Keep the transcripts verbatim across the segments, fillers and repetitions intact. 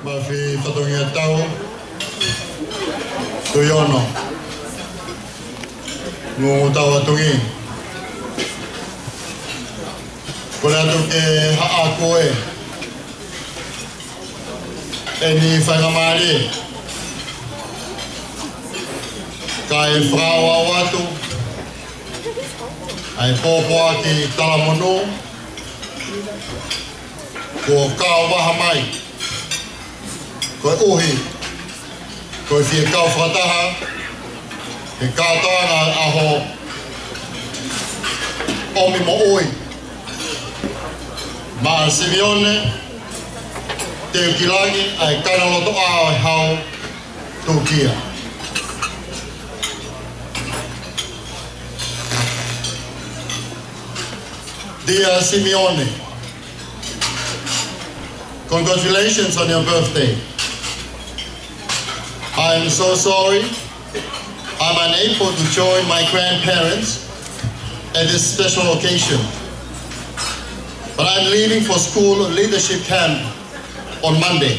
Mafi fatongia tau tuyono ngungu tau atungi kula tuke haa koe eni whakamari kai whawa watu ai pōpua ki talamono ko kao waha mai koe uhi, koe whia kau whataha, he kātanga aho omi mo oi. Maa Simeone, te ukilangi ai kanaloto ao e hau tūkia. Dear Simeone, congratulations on your birthday. I am so sorry I'm unable to join my grandparents at this special occasion. But I'm leaving for school leadership camp on Monday.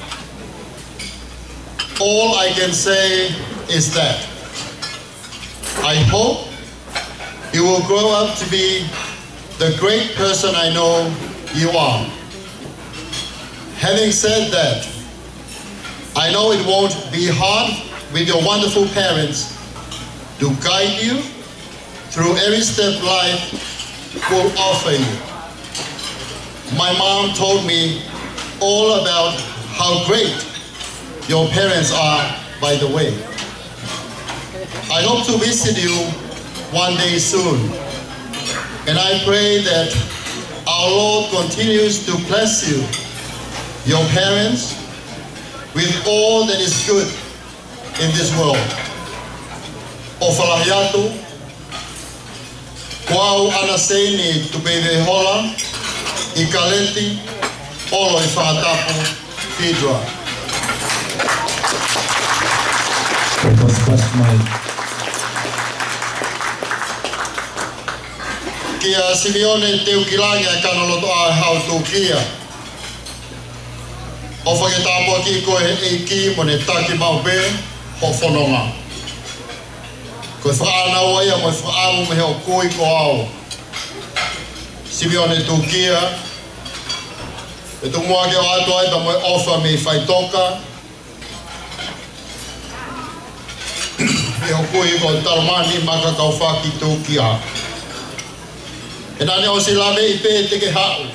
All I can say is that I hope you will grow up to be the great person I know you are. Having said that, I know it won't be hard with your wonderful parents to guide you through every step life will offer you. My mom told me all about how great your parents are, by the way. I hope to visit you one day soon, and I pray that our Lord continues to bless you, your parents, with all that is good in this world. O whalahiatu, koau anaseni tupeve hola, I kaleti, olo I whakatapu, Pidra. Kia Simeone te ukilangi a kanoloto a hau tūkia. O whaketapo ki koe e ki mo ne taki mau be ho whanonga. Koe whaanau ia mo whaamu me heo koi ko au. Simeone tūkia. E tu mua ke o ato ai pa mo e ofa me whaitoka. E ho koi ko taramani maka kau whaki tūkia. E nane o silame I pe te ke hau.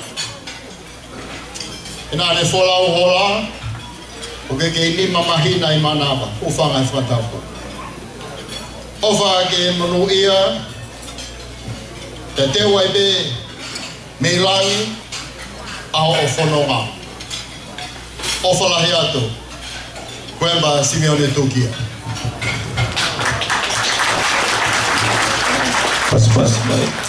E nane wholau hola, o ke ke ni mamahina I manawa, o whanga I whatapu. O wha ke manu ia, te te wai be me langi, ao o whanonga. O whalahi atu, Grandpa Simeone Tūkia. Pas pas mai.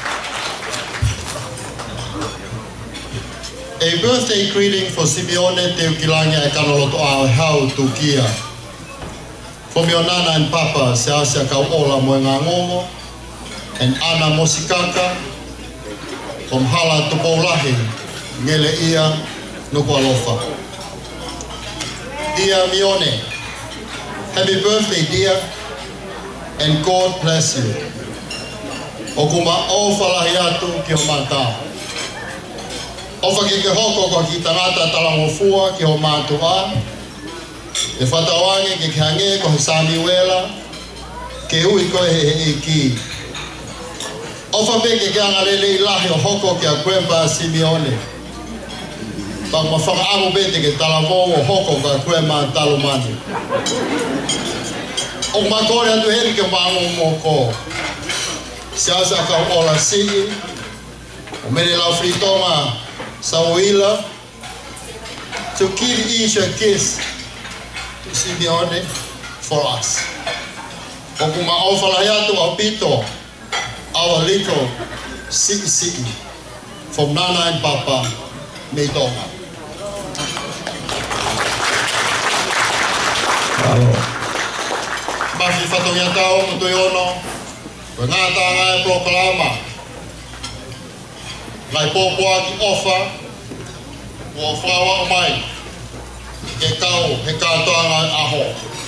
A birthday greeting for Simeone te ukilangi e kanoloto a hau Tūkia. From your nana and papa, se asia kau ola mo ngā ngongo, and Ana Mosikaka, from Hala Tupoulahi, ngele ia nuku alofa. Dear Mione, happy birthday dear, and God bless you. O kuma o whalahi atu ki o mātā. O whake ke hoko ko ki tangata talangofua ki ho mātua. E whatawange ke hange ko he Samuela. Ke hui ko he he ki. O whapeke ke angalele I lahi o hoko ki a Grandpa Simeone. Pang ma whakaamu bete ke talavo o hoko ka Grandma Talumani. O makore atu heri ke mango moko. Siasa ka ola sigi. O mene lau fritonga Sawila, to give each a kiss to Simeone for us. O kuma o whalahaiatu au pito, our little Sigi Sigi, from Nana and Papa, Meitonga. Mafi whatongia tau, mutuiono, ko ngāta ngai proklama. Ngai pōpua ki ofa, o whawa o mai, he katoanga aho.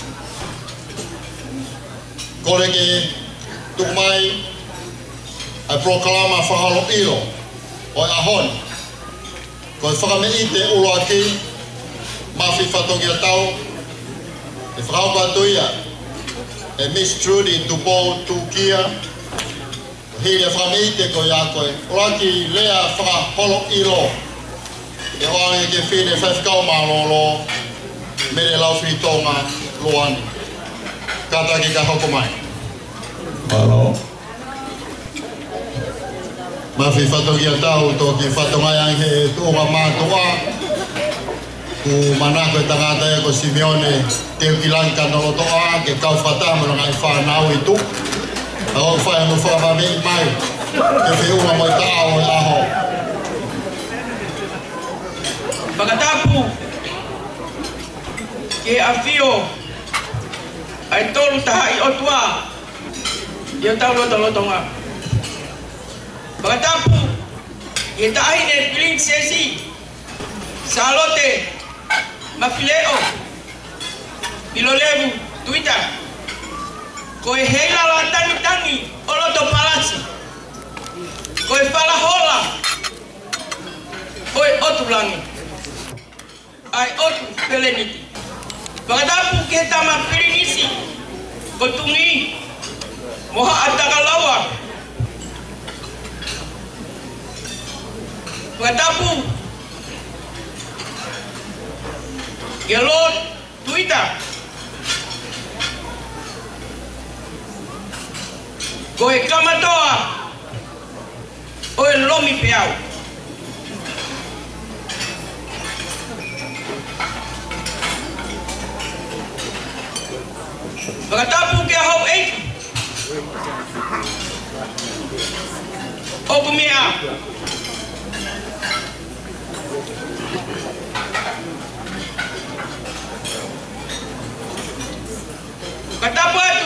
Kore ke tumai ai proklama whahalo ilo o ahon. Ko e whakameite ulo aki mafi whatongi a tau e whakaupa tuia e Miss Trudy Tupo Tukia hiri e whakameite ko ia koe ulo aki lea whakaholo ilo e oange ke whine whewhkau marolo me le lau whitonga loani. Kata ki ka hoko mai. Alo. Mafi whatongi a tau tō ki whatongai ange tōga mātoa ku manako e tangata e ko Simeone teo ki lanka nolo toa ke kau whatamu na ngai whanau i tu a o whai anu whamame i mai ke whiunga mo i tāo e aho. Pagkatapu ke awhio ai tolu taha i otua i o tau loto lotonga. Pagkatapu ke tahi ne prinsesi Salote Mafileo Pilolevu Twitter ko e heila la tangi tangi o loto palasi ko e whalahola o e otulangi ai otu peleniti. Pagkatapu ke tama pirinisi ko tungi moha atakalawa. Pagkatapu gelot Twitter ko e kamatoa o e lomi peau. Pagkatapu ke hau eiki o kumea katapu atu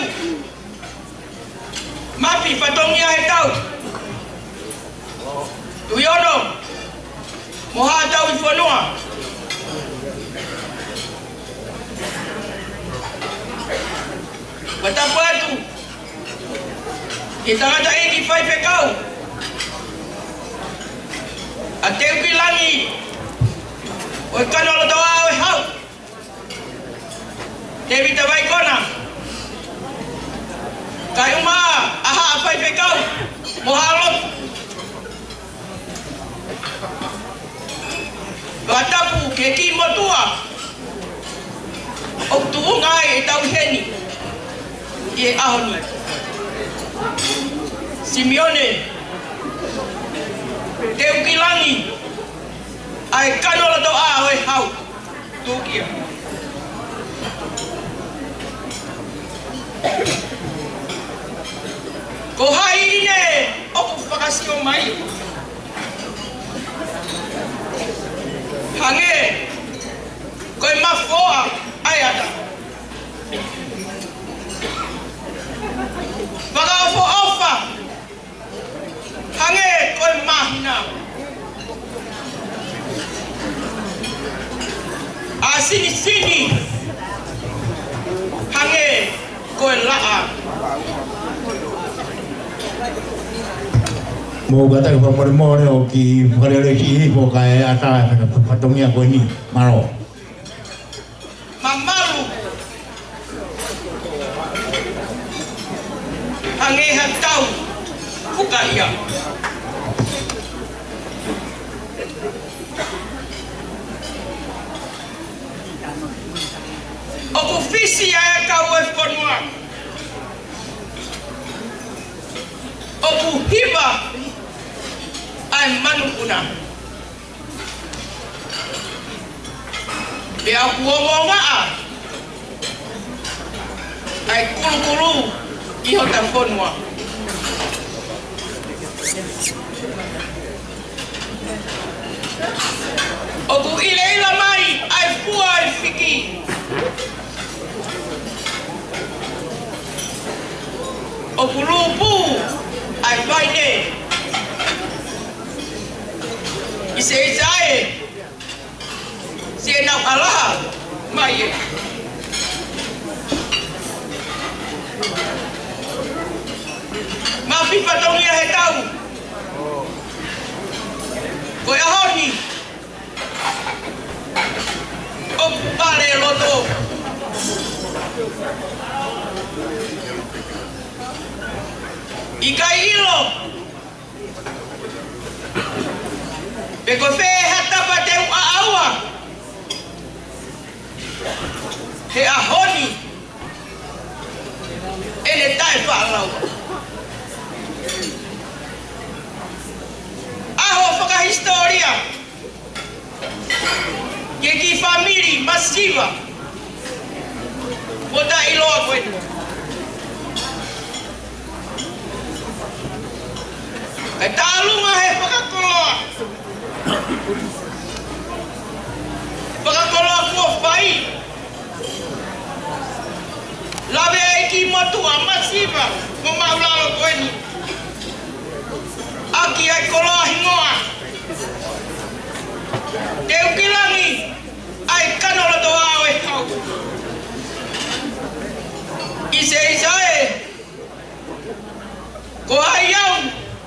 mapi patongia he tau tuyono moha tau i whanua katapu atu ke tangata eki whai whekau a teu ki langi o e kanolo tawa o e hau te vita vai kona kai uma aha whai whekau moha lot katapu ke ki motua o tuungai e tau heni i e ahoni Simeone teu ki langi ai kanola to a hoi hau tukia ko hai ine o ku whakasio mai hange ko e mafoa ai ata whakaofo ofa hange ko e mahina a sini sini hange ko e laa Mo kata ko por mo ne o ki pare le ki ko kai ata patongia ko ni maro. Mamaru hange hatau buka ia oku fisi ya kau e konua oku hiba ai manukuna e aku omonga ai kulu kulu iho telefonua oku ile ila mai ai fua ai fiki oku lupu ai vaide ise isae se na alaha mai e. Ma pipa tongia he tau. Koe ahoni. O pare loto. Ika ilo. Pe ko fe hata pa te a awa. He ahoni. Ele tai falau. Aho whaka historia. Ke ki famili masiva. Mota iloa koe. Kai tālunga he whakakoloa. Whakakoloa kua whai. Lawe e ki motua masiva. Mo maulalo koe ni. Aki ai koloa hingoa. Te ukilangi. Ai kanola toa au e kau. Ise isa e. Ko hai au.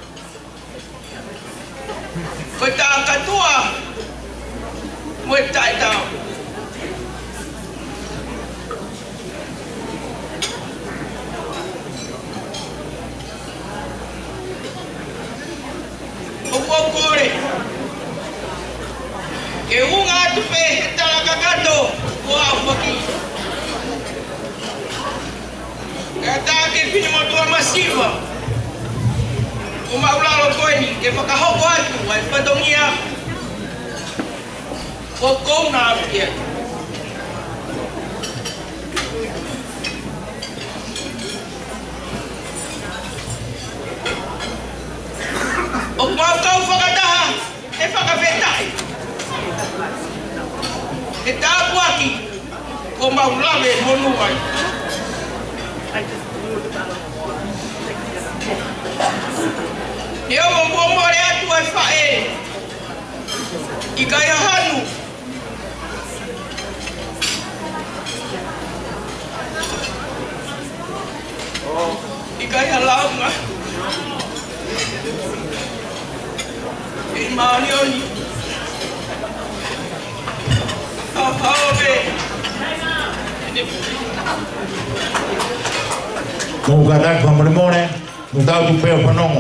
Ko tā katua. Mo tai tau. O kore. Ke unga atu pe tala kakato. Ko au waki. Kata ke pini motua masiva. O maulalo koe ni, ke whakahoko atu, ai whatongia o kouna apu kia. O mau kau whakataha, e whakawhetai. He tāpu aki, ko maulawe honu ai. Neo mo mo re atu ai whae. I kai hanu. I kai launga. E maoni oni. Hau hau be. Kung katak pamrimone, kung tao tu peo panongo.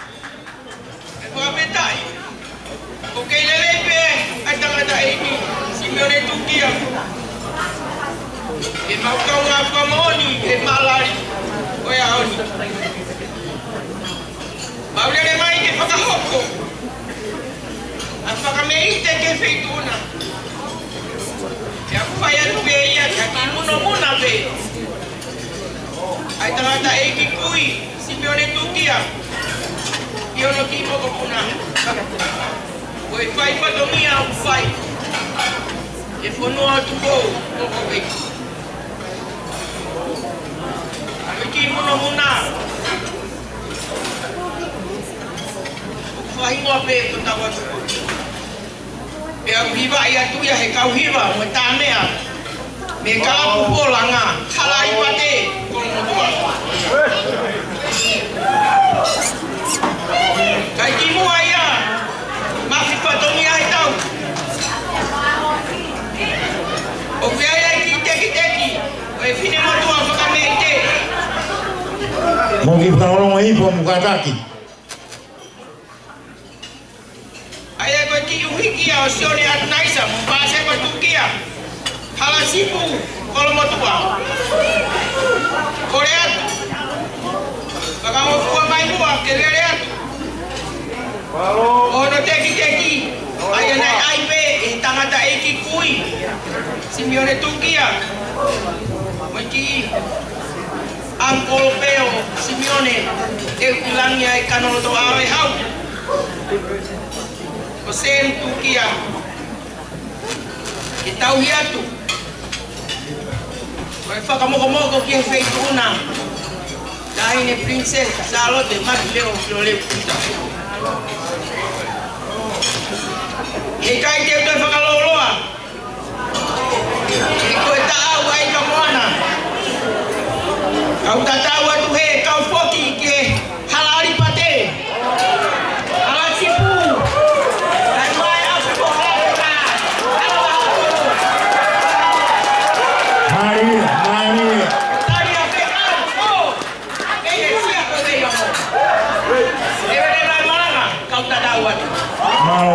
E mau kau ngā whamoni, e malari, koe aoni. Maurere mai ke whakahoko. A whakameite ke wheituna. E aku whai atu e ia, ka ki muno muna pe. Ai tangata e ki kui, Simeone Tukia. I ono ki moko puna. Koe whai patongia au whai. E whanua atu kou, moko pe. Ki muna muna. Whahingoa pe ko tau atu. Pe au hiwa i atu ia he kau hiwa, mo tā mea. Me ka apu polanga, hala i pate, kono motua. Kai ki mua ia, mafi patongia he tau. O whia ia ki teki teki, o e whine motua whakameite. Mogi whaolongo hipo mukataki. Ai e koe ki uhikia o sione atu naisa, mo pāse koe tukia. Hala sipu, kolo motua. Kore atu. Waka mo fua mai mua, ke rere atu. Ono teki teki. Ai e nai ai pe, e tangata e ki kui. Simeone Tukia. Mo ki Angkol Peo, Simeone, e ukilangi ai kanoto awe hau. O sen Tukia. Ki tau hiatu. Koe whakamoko-moko ki he wheituna. Tahine princesa, Charlotte, maki leo kilo leo puta. E kai te utai whakaloloa. E Kau tak tahu tu he, kau foki ke halali pate. Halal sipu. Dan mai aku boleh. Mari, mari. Tadi apa kau? Oh. Eh, siapa dia? Dia dari mana? Kau tak tahu tu. Mau.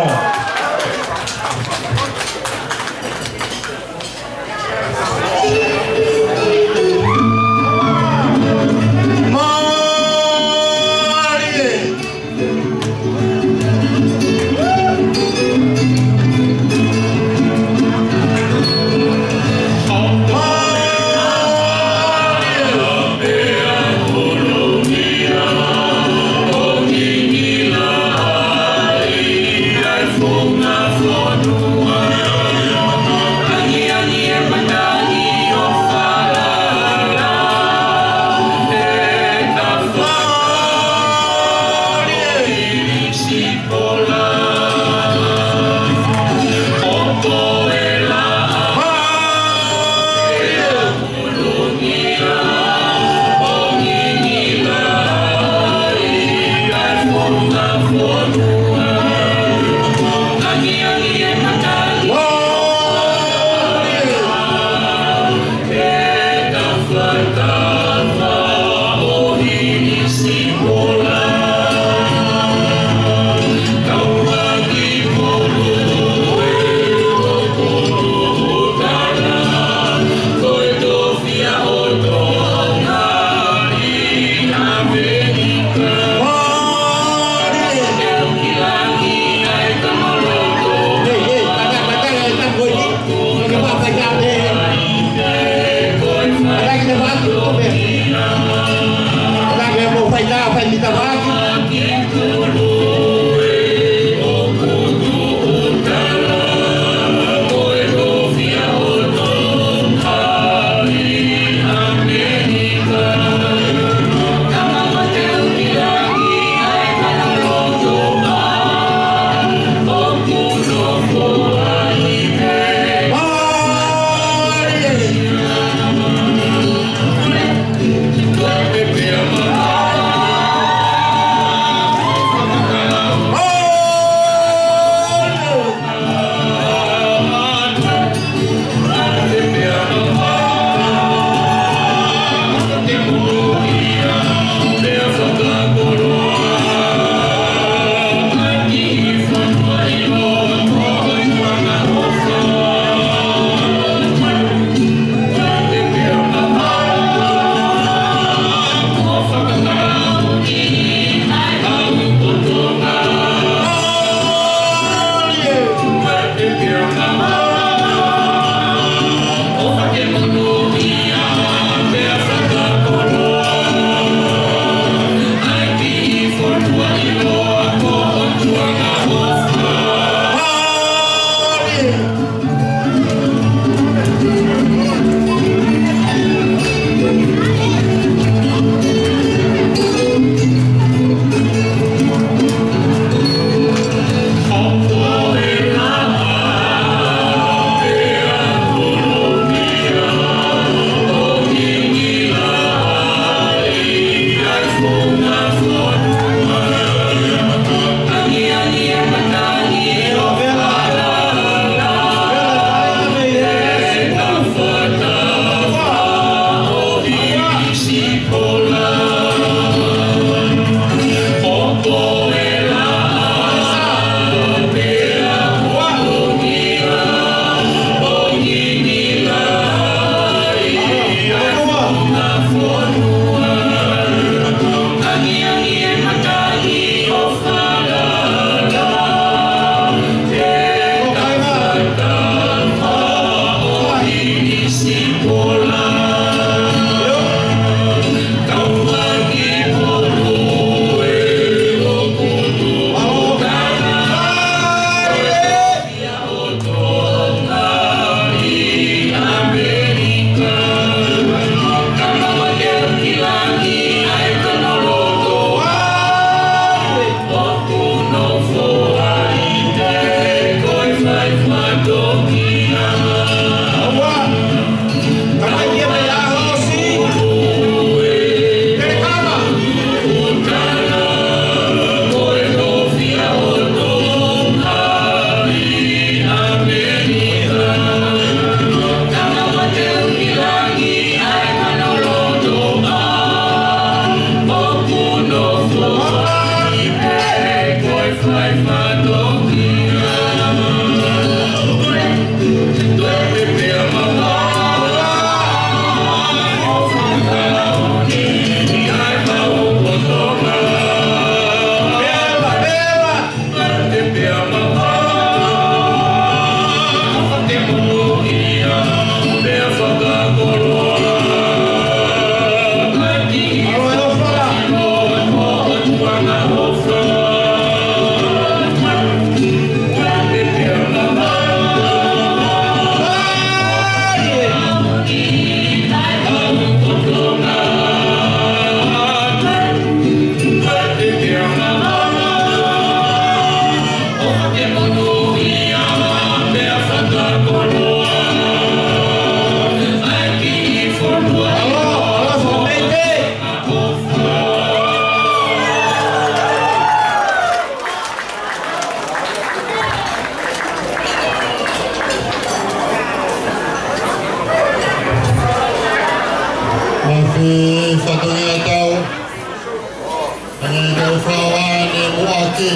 Fi fatunya tau. Ini dari Frawan di Muaki.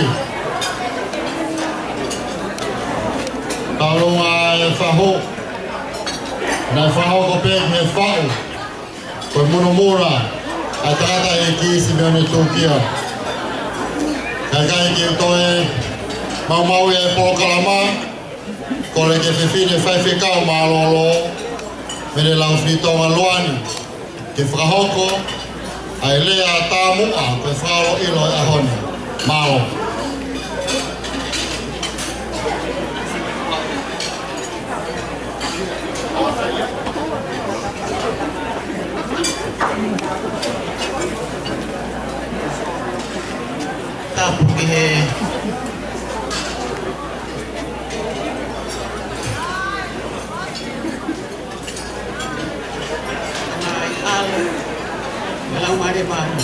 Kalau ngai fahu, nai fahu kopek ngai fahu. Pemunumura, kata-kata iki Simeone Tukia. Kaya iki toe mau mau ya pokalama. Kalau ke fifine five kau malolo, menelang frito maluani. Ke frahoko, ailea tamu a ke fralo ilo ahon malo. Tapu ke Malang mari baru.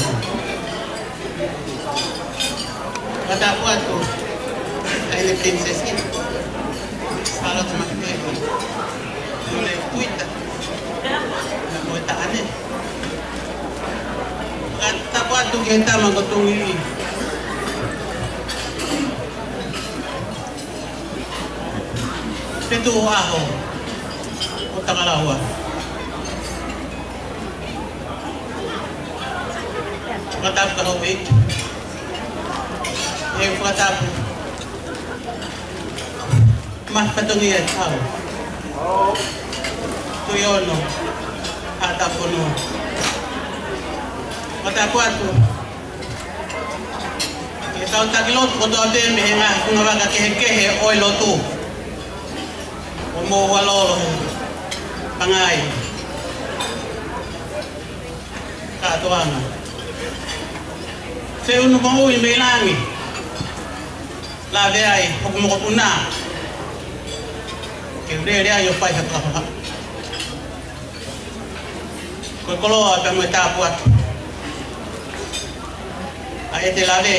Kata apa tu? Ini princess ini. Salah cuma itu. Mulai Twitter. Mau tak aneh. Kata apa tu kita mengotung ini. Itu aho. Otak alawa. Katap ka hobig. Yung katap. Mas patungian tao. Tuyono. Hatap ko no. Katap ko ato. Ikaw taglot ko doon din mihinga kung nga kehe-kehe oy loto. Umuwalo pangay. Katuangan. Saya unu mau imelangi, lave ay hukum ko una, kaya dia yo pai hakka hakka. Kau kalau apa mau tapuat, ayat lave,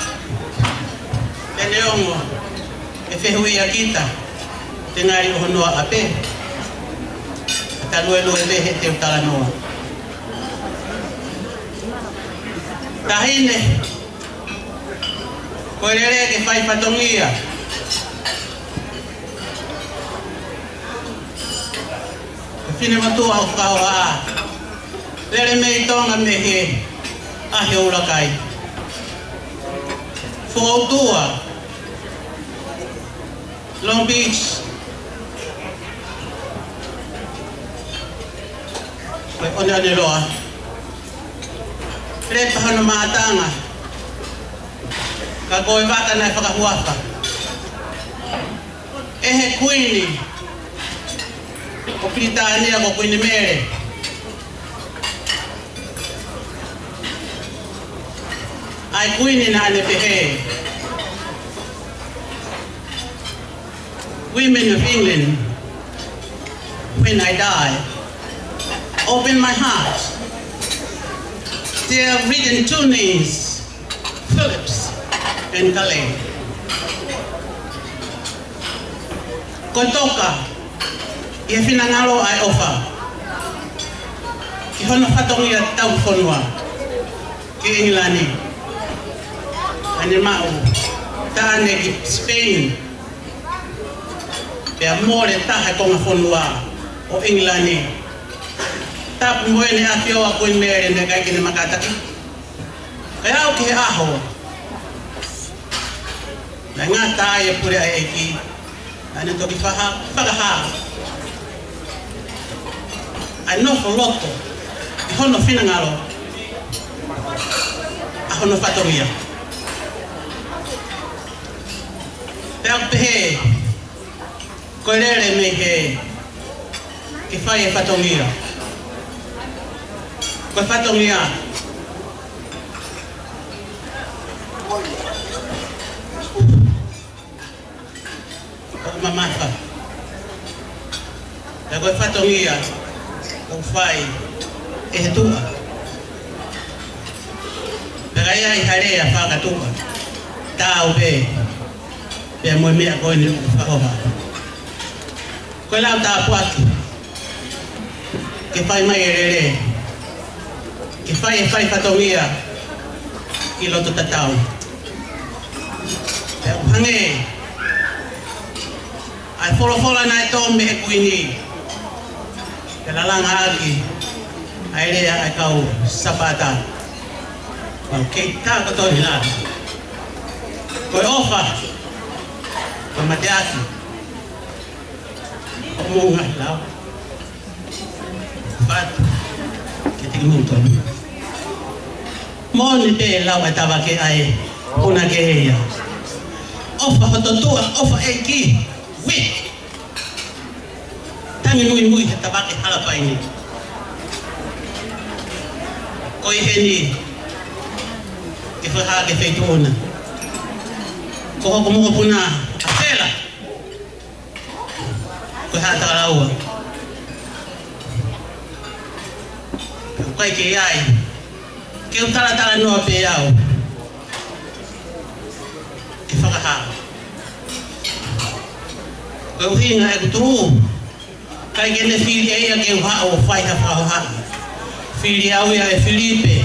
dan yang efehui kita, tengah yo honua ape, talu elu elu hete utalanoa. Tahine, koirere ke fai patongia. Fine matu au kawa. Lere me tonga mehe ahe ulakai. Foutua, Long Beach. Kau onda ni loa. Lepa hano maatanga kagoy baka na pakahuwaka ehe kwini opitani ako kwini mere ay kwini na anepehe women of England, when I die, open my heart. They have written two names, Phillips and Calais. Kotoka, yefinangalo I offer. Ihono fatong ya tau fonwa. Ki England. Ani mau tane ki Spain. Pe amore taha konga fonwa o England. Tap mo ni afyo ako in mere na kay kini makataki. Kaya okay aho. Na nga tayo puri ay iki. Ano to kifaha? Pagaha. Ano for loto. Iho no finangalo. Ako no fatoria. Pero pehe. Kolere mehe. Kifaya fatoria. Kau fatong dia, kau mamafa. Kau fatong dia, kau fai, eh tu. Kaya ihare ya faka tu, tahu be, be mumi aku ini fakoha. Kau lau tak puas, kau fai mai rere. ke fai e fai fatongia i loto tatau. E uhange, ai wholofola nai tō me e kuini, ke lalanga aki, ai rea ai kau sapata. Wau kei tā kato ni nā. Koe ofa, koe mate aki, o munga lau. Fatu, ke tiki mūtoni. Mōni te lau e tawa ke ai, puna ke eia. Ofa hototua, ofa e ki, wi. Tangi mui mui he tawa ke halapaini. Koi he ni, ke whaha ke whaituona. Ko hoko moko puna, a whela. Koe hata karaua. Koe ke iai. Ke utara tala noa pe au. Ke whakaha. Koe uhinga e kutuhu. Kai kene whiri eia ke uha o whaiha whahoha. Whiri au ia e Filipe.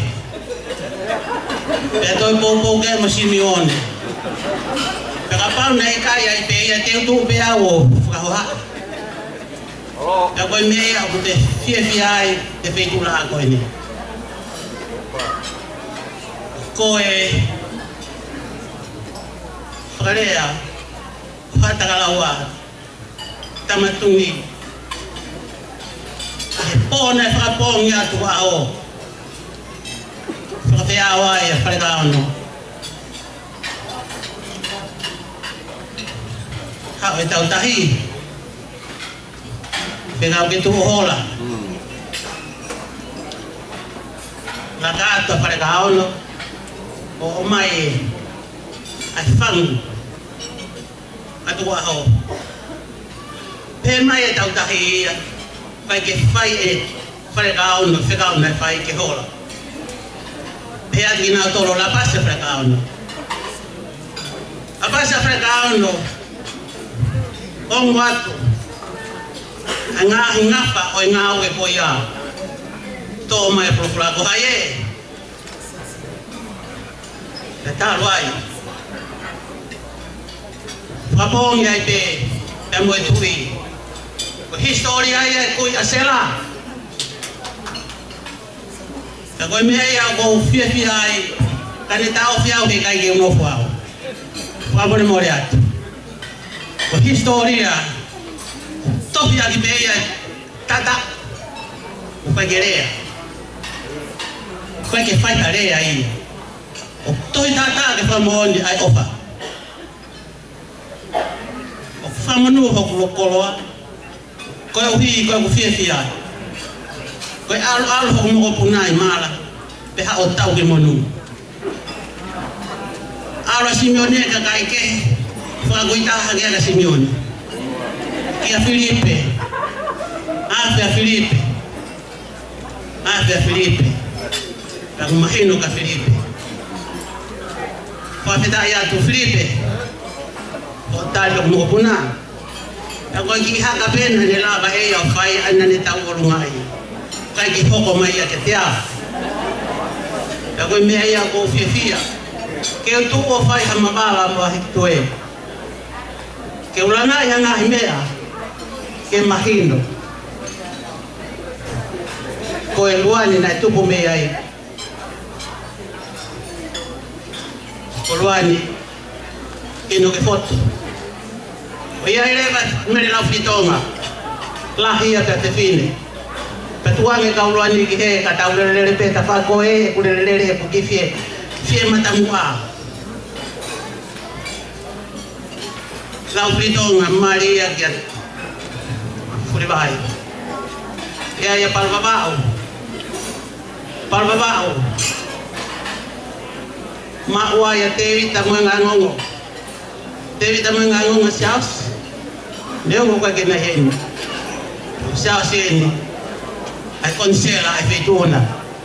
Pea toi pōpō ke ma Simeone. Pea pau nei kai ai pe ia te utu pe au o whahoha. Pea koe mea o te fia fia ai te whaitula a koe ni. Koe whakarea whatakalaua tamatungi he pōne whakapōngi atu a o whakawhea wai e wharekaono hao e tautahi whekau ke tuho hola la kato wharekaono o mai ai whangu atu aho pe mai e tautahi ia kai ke whai e wharekao no whekao nei whai ke hola pe ati nā toro la pasa wharekao no a pasa wharekao no ongo atu a ngā ngapa o ngā ue po ia tō mai proflako hai e te tāru ai. Whapōngi ai te, te moe tui. Ko histori ai e kui a sela. Ka koe mea ia ko fia fia ai, ka ne tau fiau he kai ke unofu au. Whapone mori atu. Ko historia, topi aki mea ia tata, upai ke rea. Koe ke whaita rea ia. O toi tata ke whamoni ai ofa. O whamanu hoku lokoloa. Koe uhi koe ku fia fia. Koe alu alu hoku moko punai mala. Peha o tau ke monu. Alu Simeone ka kai ke. Whakagoitaha ke aga Simeone. Kia Filipe. Afea Filipe. Afea Filipe. Ka kumahino ka Filipe. Whapeta ia tu Filipe o tālo mo puna a koe ki haka pena ne lava e au whai ana ne tau o rungai kai ki hoko mai a ke te a a koe mea ia ko fia fia ke o tu o whai ha mawala mo a hiki toe ke ulana ia ngahi mea ke mahino koe luani nai tupu mea i Koluani ino ke foto. O ia eleva mele lau fitonga. Lahia ka te fine. Patuange ka uluani ki he ka taulelele peta whako e kulelele ku ki fie. Fie matamua. Lau fitonga Maria kia Furivai. Ia ia palvavau. Palvavau. Maua ya tewi tamuanga ngongo. Tewi tamuanga ngongo siaus. Leo ngoka kena heni. Siaus heni. Ai konsela ai feituona.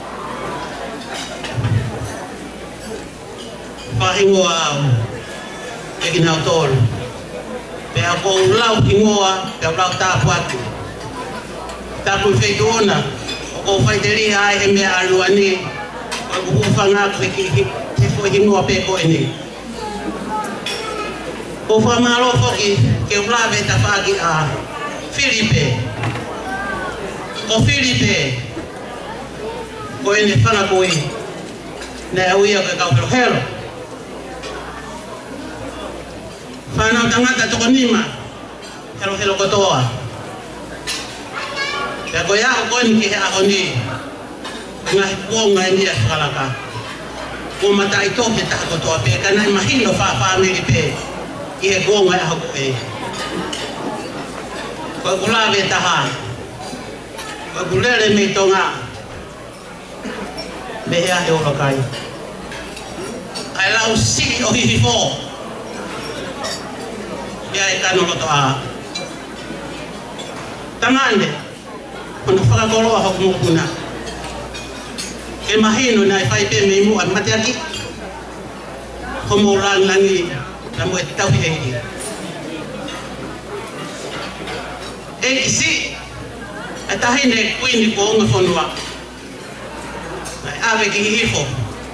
Pahingoa au. Kekina autoru. Pe ako lau kingoa. Pe lau tapu atu. Tapu feituona. ko fai deri ai he me alu ani ko ku fanga ko ki te fo hingo pe ko ini ko fa malo foki ke ulave ta fagi a Filipe ko Filipe ko ini fanga ko ini na uia ko ka ko hero fana tangata to konima hero hero ko toa ya ko ya ko ni ke ha oni nga ko nga ni kala ka ko mata ito ke ta ko to pe kana imagino fa family pe e ko nga ha ko e ko kula ve ta ha ko kulele me to nga me ya e o kai ai la usi o hi fo ya e kanu lo to a tamande quando fala colo a como kuna imagino na fai pe me mu mate aqui como lang langi na mo tau hi e si ata hine quindi ko ngo fonwa ave ki hifo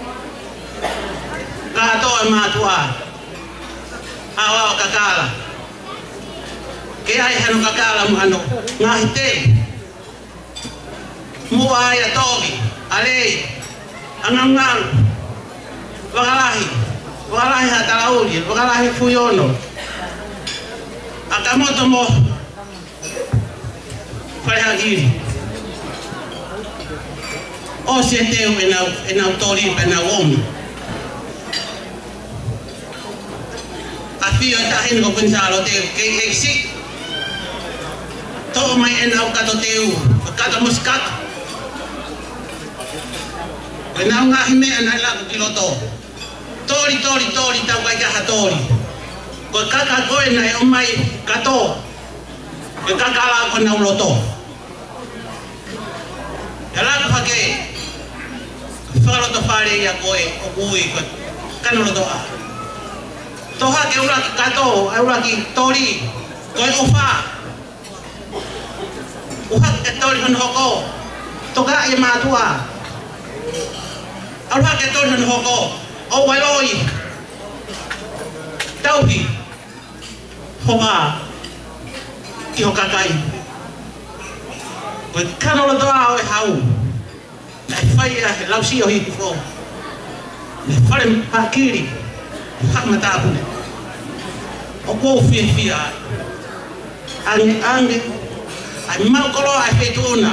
ka to ma tua awa kakala ke ai hanu kakala mu ano ngahite mua ya togi ale angangang wakalahi wakalahi hatalauli wakalahi fuyono akamoto mo fayagiri o sieteu en en autori en awomi afio tahin ko pensalo te ke exi to mai en au katoteu kata muskat na nga hime ana la piloto tori tori tori ta ga ha tori ko kaka ko na e mai kato ko kaka la ko na loto ya la ko ke falo to fare ya ko e o bui ko kanu lo to a to ha ke ura kato ura ki tori ko e ofa o ha ke tori no ko to ga e ma tua alha ke to no ko o wai oi tauhi hoa ki ho kakai ko kano lo doa o hau na fai a lau si o hi fo le fare pakiri ha mata bune o ko fi fi a ange ange ai mal kolo ai fetuna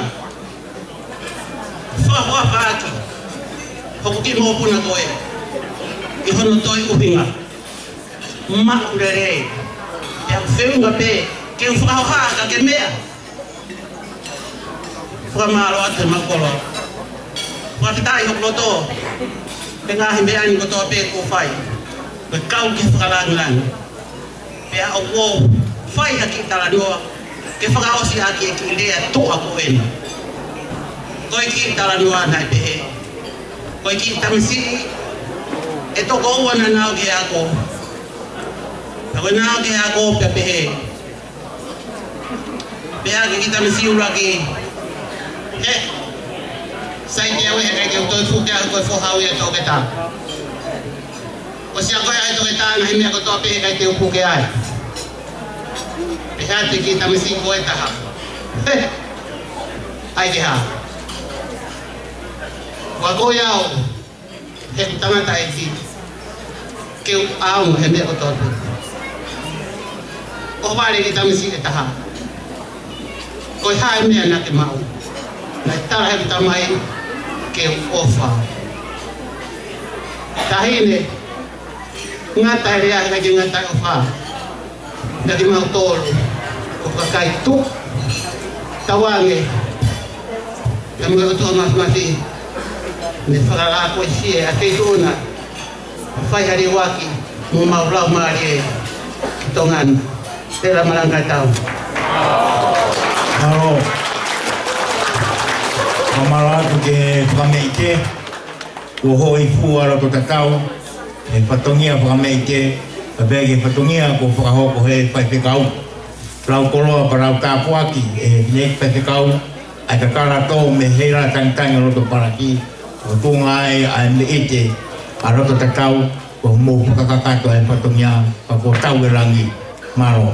fa hoa faki hoki mo puna toe i hono toe upinga ma urere ya fenga pe ke fa ha ka ke mea fa malo ate makolo fa tai ho loto penga himbe ani ko to pe ko fai be kau ki fa la nglan pe a wo fai ha ki tala do ke fa o si ha ki ki le to a ko en ko ki tala do na pe ko ki tamsi eto ko wana na ge ako ako na ge ako pe pe pe a ge tamsi ura ge eh sai dia we ge ge to fu ga ko fo hawi to ge ta o si ako ai to ge ta na me ko to pe ge te fu ge ai pe ha te ki tamsi ko eta ha ai ge ha wago yao he tanga tai fi ke au he me oto o vale ki tamisi eta ha ko ha me na ke mau na tara he tamai ke ofa tahine ngata ria ga ngata ofa dari mau tol o kai tu tawange yang me oto mas mati me fala ko si a te dona fai hari waki mo maula mari tongan tela malanga tau halo amara ke fameke o hoi fuara ko takau e patongia fameke a bege patongia ko fa ho ko he pai pe kau lau kolo para ka puaki e ne pe pe kau ai ka karato me hera tangtang roto paraki o tungai ai me ite a roto takau o mo kakakato ai patongia pa ko tau rangi maro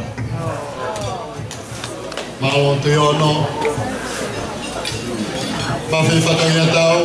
Malo tuyono Pafi patongia tau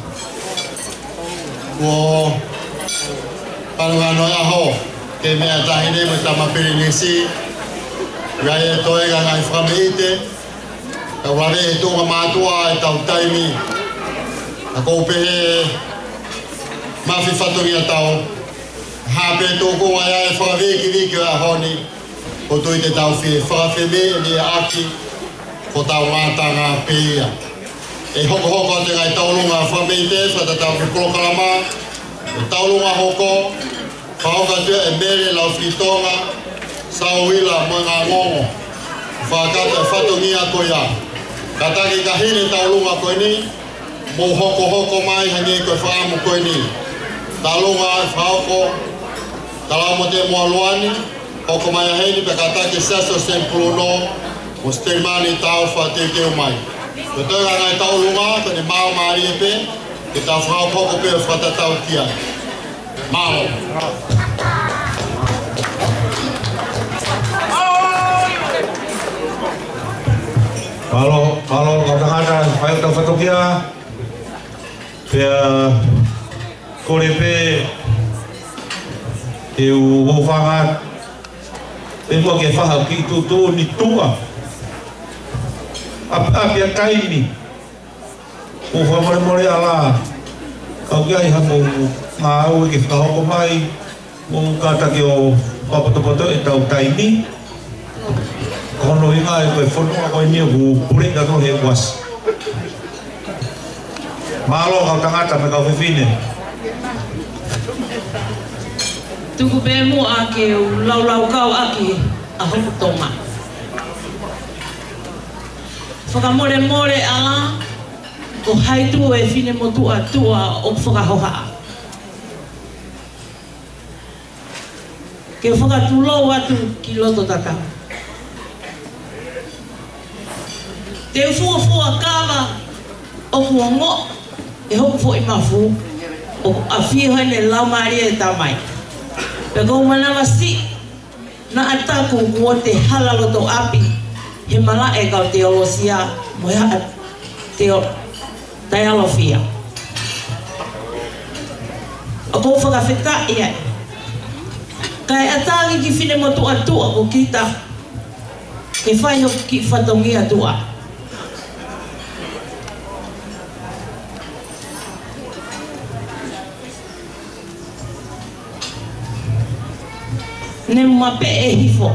o Panungano aho ke me atahine mo tama pirinisi Gaya toe ga ngai frame ka wale e tonga matua e tau taimi a koupe he mafi fatongia tau hape toko waya e whakaweki wiki a honi o tui te tau whie whakawheme ni e aki ko tau mātanga pēia e hoko hoko te ngai taulunga frame te whata tau ki kolokalama e taulunga hoko whaoka te e mere lau whitonga sauila mo ngā ngongo whakata e whatongia ko ia kataki ka hine taulunga koe ni mo hoko hoko mai hange koe whaamu koe ni taulunga e whaoko talamo te mua luani hoko mai a heini pe kataki saso sempulu no mo stemani tau whate keu mai ko toga ngai taulunga ko ni mao maari e pe ke tau whaoko hoko pe o whata tau kia mao Kalau kalau kata-kata supaya kita foto kia, dia kolepe, dia ufangat, dia buat kefah itu tu ni tua, apa apa yang kaya ini, ufang mole-mole ala, kau kia hamu ngau kefah kau mai, mau kata kau apa tu-apa itu tai ini. Kono inga e koe whanua koe nia ku pureka no he kuas. Malo kau tangata me kau whiwhine. Tuku pe mua ke lau lau kau aki a hoku toma. Whakamore more ala o haitu e whine mo tua tua o whakahoha. Ke whakatulo atu ki loto tatau. Te fua fua kawa o kuongo e hoku fo i mafu o a fia hene lau maari e tamai. Pe kou manawa si na ataku kua te halalo to api he mala e kau te olosia mo hea te tai alofia. O kou whakawheta ia. Kai atagi ki whine mo tua tua ko kita ke whai hoki ki whatongia tua. Ne mape e hifo.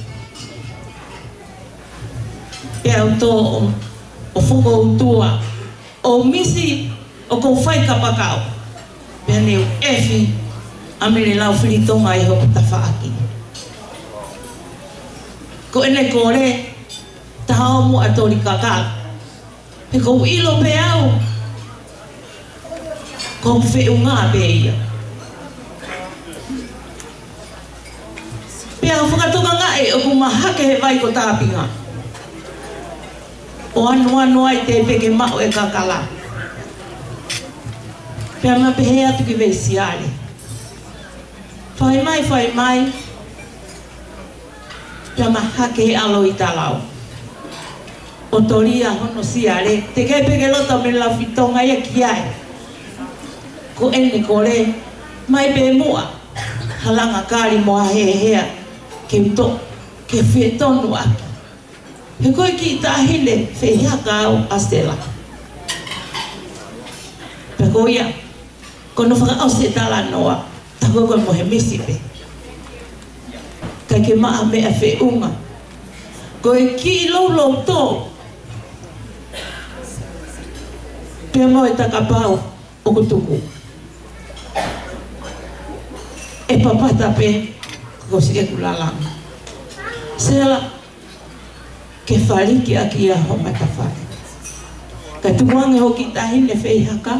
Pe auto o fuko utua. O misi o kou whai kapakau. Pe neu efi a mene lau whiritonga e hoku tawhaaki. Ko ene kore tahao mu atori kakak. Pe kou ilo pe au. Kou whiunga pe ia. Pea whakatoka ngae o ku mahake he vai ko tāpinga. O anu anu ai te peke mao e kakala. Pea ma pehe atu ki veisiare. Whai mai, whai mai. Pea mahake he alo i talau. O toria hono siare. Te kei peke lota me la whitonga ia ki ai. Ko ene kore. Mai pe mua. Halanga kari moa he hea. Ke uto, ke whi tonu aki. He koe ki tahine, whi haka au astela. Pe ko ia, kono whaka au se tala noa, tako koe mo he misipe. Kai ke maa mea whi unga. Koe ki lau lau tō. Pea mo e takapau, o kutuku. E papata pe, ko si e kulalanga. Sela, ke whariki aki a homa ka whare. Ka tuange hoki tahine whei haka,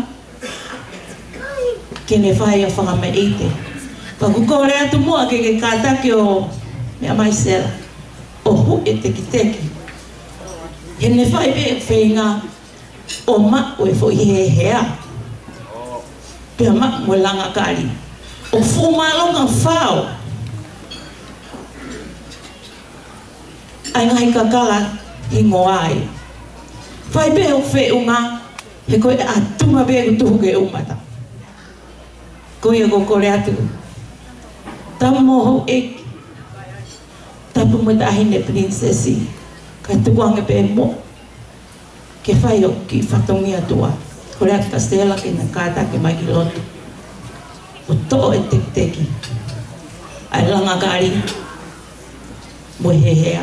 ke ne whai a whangame eite. Pa kukore atu mua ke ke kātake o mea mai sela, o hu e teki teki. He ne whai pe whenga o ma o e fo i he hea. Pea ma mo langa kari. O fumalonga whao. Ai ngai kakala i ngoai. Whai pe o wheunga he koe a tunga pe ku tuhu ke umata. Koe e ko kore atu. Ta moho e tapu mo tahine princesi. Ka tukuange pe mo. Ke whai o ki whatongi atua. Kore atu kastela ke na kata ke mai ki loto. O to e tek teki. Ai langa kari. Mo he hea.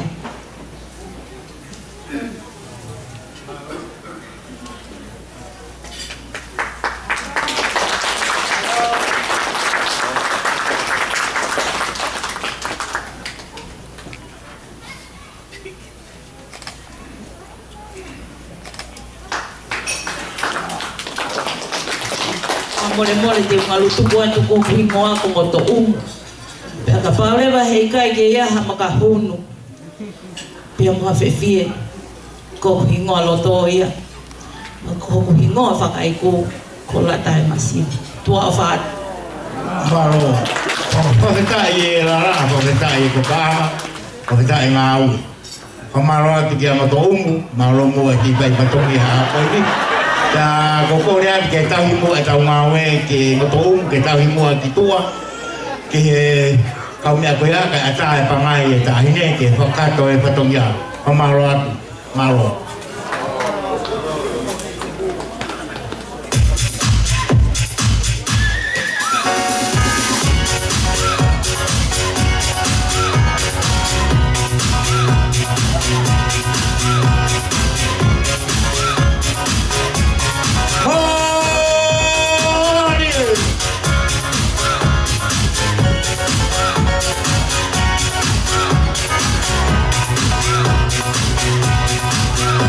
Mole mole te ngalu tuku atu ko hingoa ko moto um. Pea ka parewa hei kai ke ia ha maka hunu. Pea mua whewhie ko hingoa loto ia. Ko hingoa whakai ko ko latai masi. Tua o whaat. Maro. Pawhetai e rara, pawhetai e kokaha, pawhetai ngā ui. Pamaro atu ki a moto umu, maro mua ki pai patongi haa koe. Ya koko rea ke tahi mua e tau ngawe ke ngotoum ke tahi mua ki tua ke kau mea koe aka e ata e pangai e tahine ke whakato e patongia pamaro atu maro. Oh,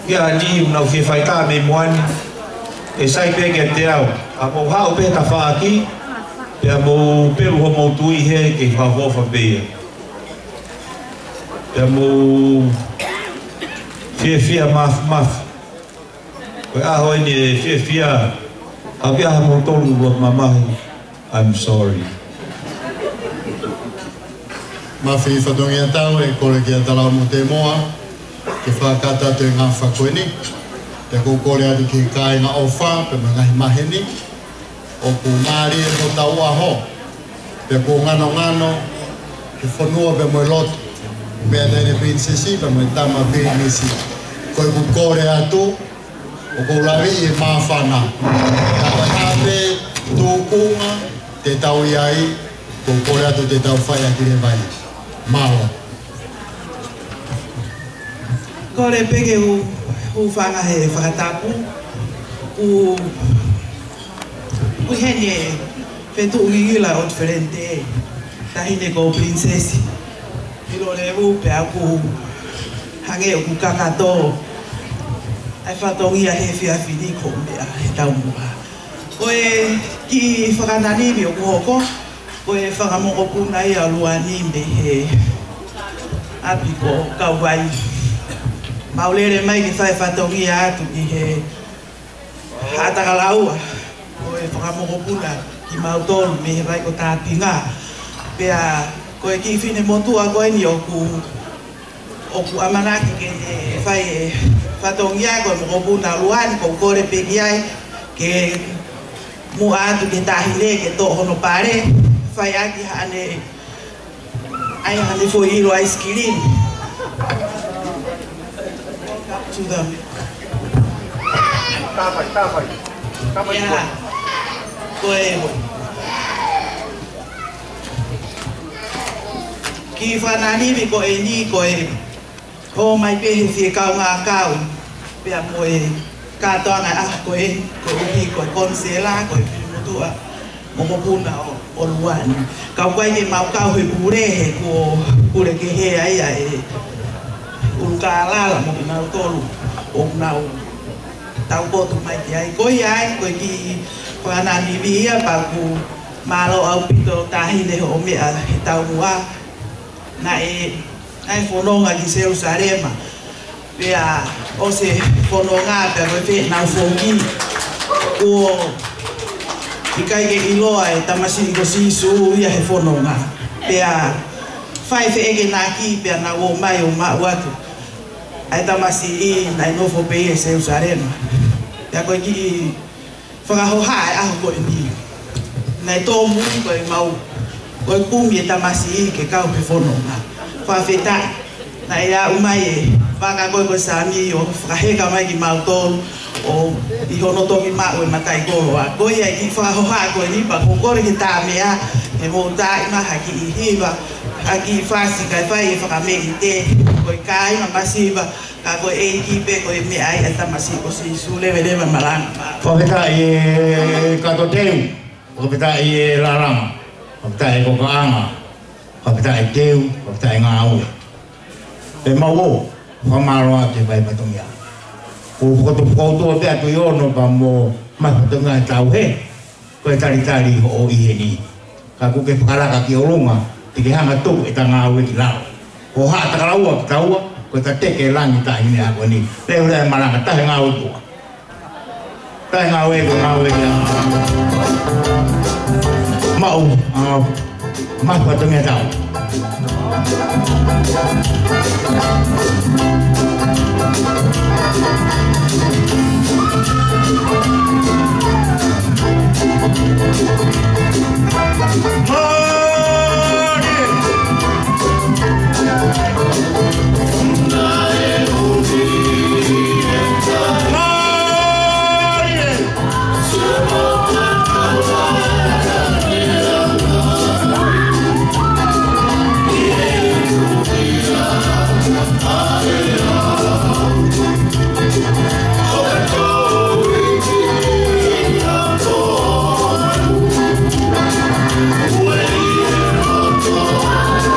Kia ni una fie faita me moani. E sai pe ke te au. A mo hao pe ta wha aki. Pea mo peru ho mo tui he ke whahofa pea. Pea mo fie fia maf maf. Koe aho ni e fie fia. A pia ha mo tolu wa mamahi. I'm sorry. Mafi whatongia tau e kore kia talau mo te moa. Ke whakata te ngā whakoeni. Te kukore atu ki kai ngā ofa, pe mangahi maheni. O ku maari e mo tau aho. Pe ku ngano ngano, ke whanua pe mo lotu. Mea tene prinsesi, pe mo tama pe nisi. Koe kukore atu, o ku lawi e mawhana. Kapa hape, tūkunga, te tau iai, kukore atu te tau whai a kire vai. Mawa. Kore peke u u whanga he whakatapu. U u hene whetu uigila o diferente. Tahine ko prinsesi. Hilo levu pe aku hange o kukakato. Ai whatongia he whiawhini ko mea he tau mua. Koe ki whakananibi o kuhoko. Koe whakamoko puna i aluani me he apiko kauwai. Maulere mai ki whai whatongia atu ki he hataka koe whakamoko puna ki mautolu me he vai ko tāpinga. Pea koe ki whine motua koe ni oku oku amanaki ke he whai e whatongia koe moko puna luani ko kore peki ai ke mua atu ke tahile ke to hono pare. Whai aki hane ai hane fo hiro ice cream. To them. Tawhai, tawhai. Tawhai Yeah. Koe ki whananiwi ko e ni koe ho mai pehe fie kau ngā kau. Pea moe kātoanga ah koe koe uhi koe konsela koe whimutua momopuna o o luani. Kau koe ke mau kau he purehe ko pure ke he ai ai ulukaalala mo kinau tolu o nau tau potu mai ki ai koi ai koe ki whananiwi ia pa ku malo au pito tahine ho mea he tau mua na e ai whanonga ki Jerusalema pea o se whanonga pea koe whe nau whongi o i kai ke iloa e tamasini ko sisu ia he whanonga pea whai whe eke nā ki pea na o mai o mau atu ai tamasi i nai nofo pe e Jerusalema. Pea koe ki whakahoha e aho koe ni. Nai tō mui koe mau koe kumi e tamasi i ke kau pe whanonga. Whawhetai. Nai a umai e whaka koe koe sami o whakaheka mai ki mau tōru o i hono toki mau e matai koro a. Koe ai ki whakahoha koe ni pa kukore ki tā mea e mō tā ima haki i hiwa. Haki whasi kai whai e whakameki te koe kai ma masiva ka koe e kipe koe me ai ata masiko si su lewe lewe malanga. Whawhetai e kato teu, whawhetai e larama, whawhetai e kokaanga, whawhetai e teu, whawhetai e ngā ue. Pe mau o, whamaroa te vai patongia. Ko whakato whakautua pia tui ono pa mo mai patongia e tau he, koe tari tari ho o ihe ni. Ka kuke whakaraka ki orunga, te ke hanga tuku e ta ngā ue ki lau. Ko haa takaraua ki taua, ko ta teke langi ta hine a koe ni. Leo lea maranga, tahe ngā ue tua. Tahe ngā ue ko ngā ue ki mau, mai patongia tau.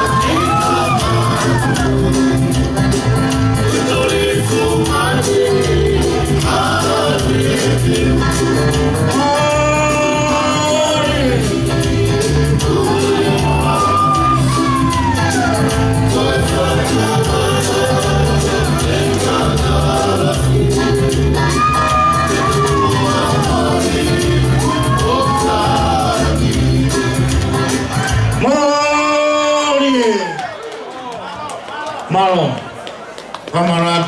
Thank you.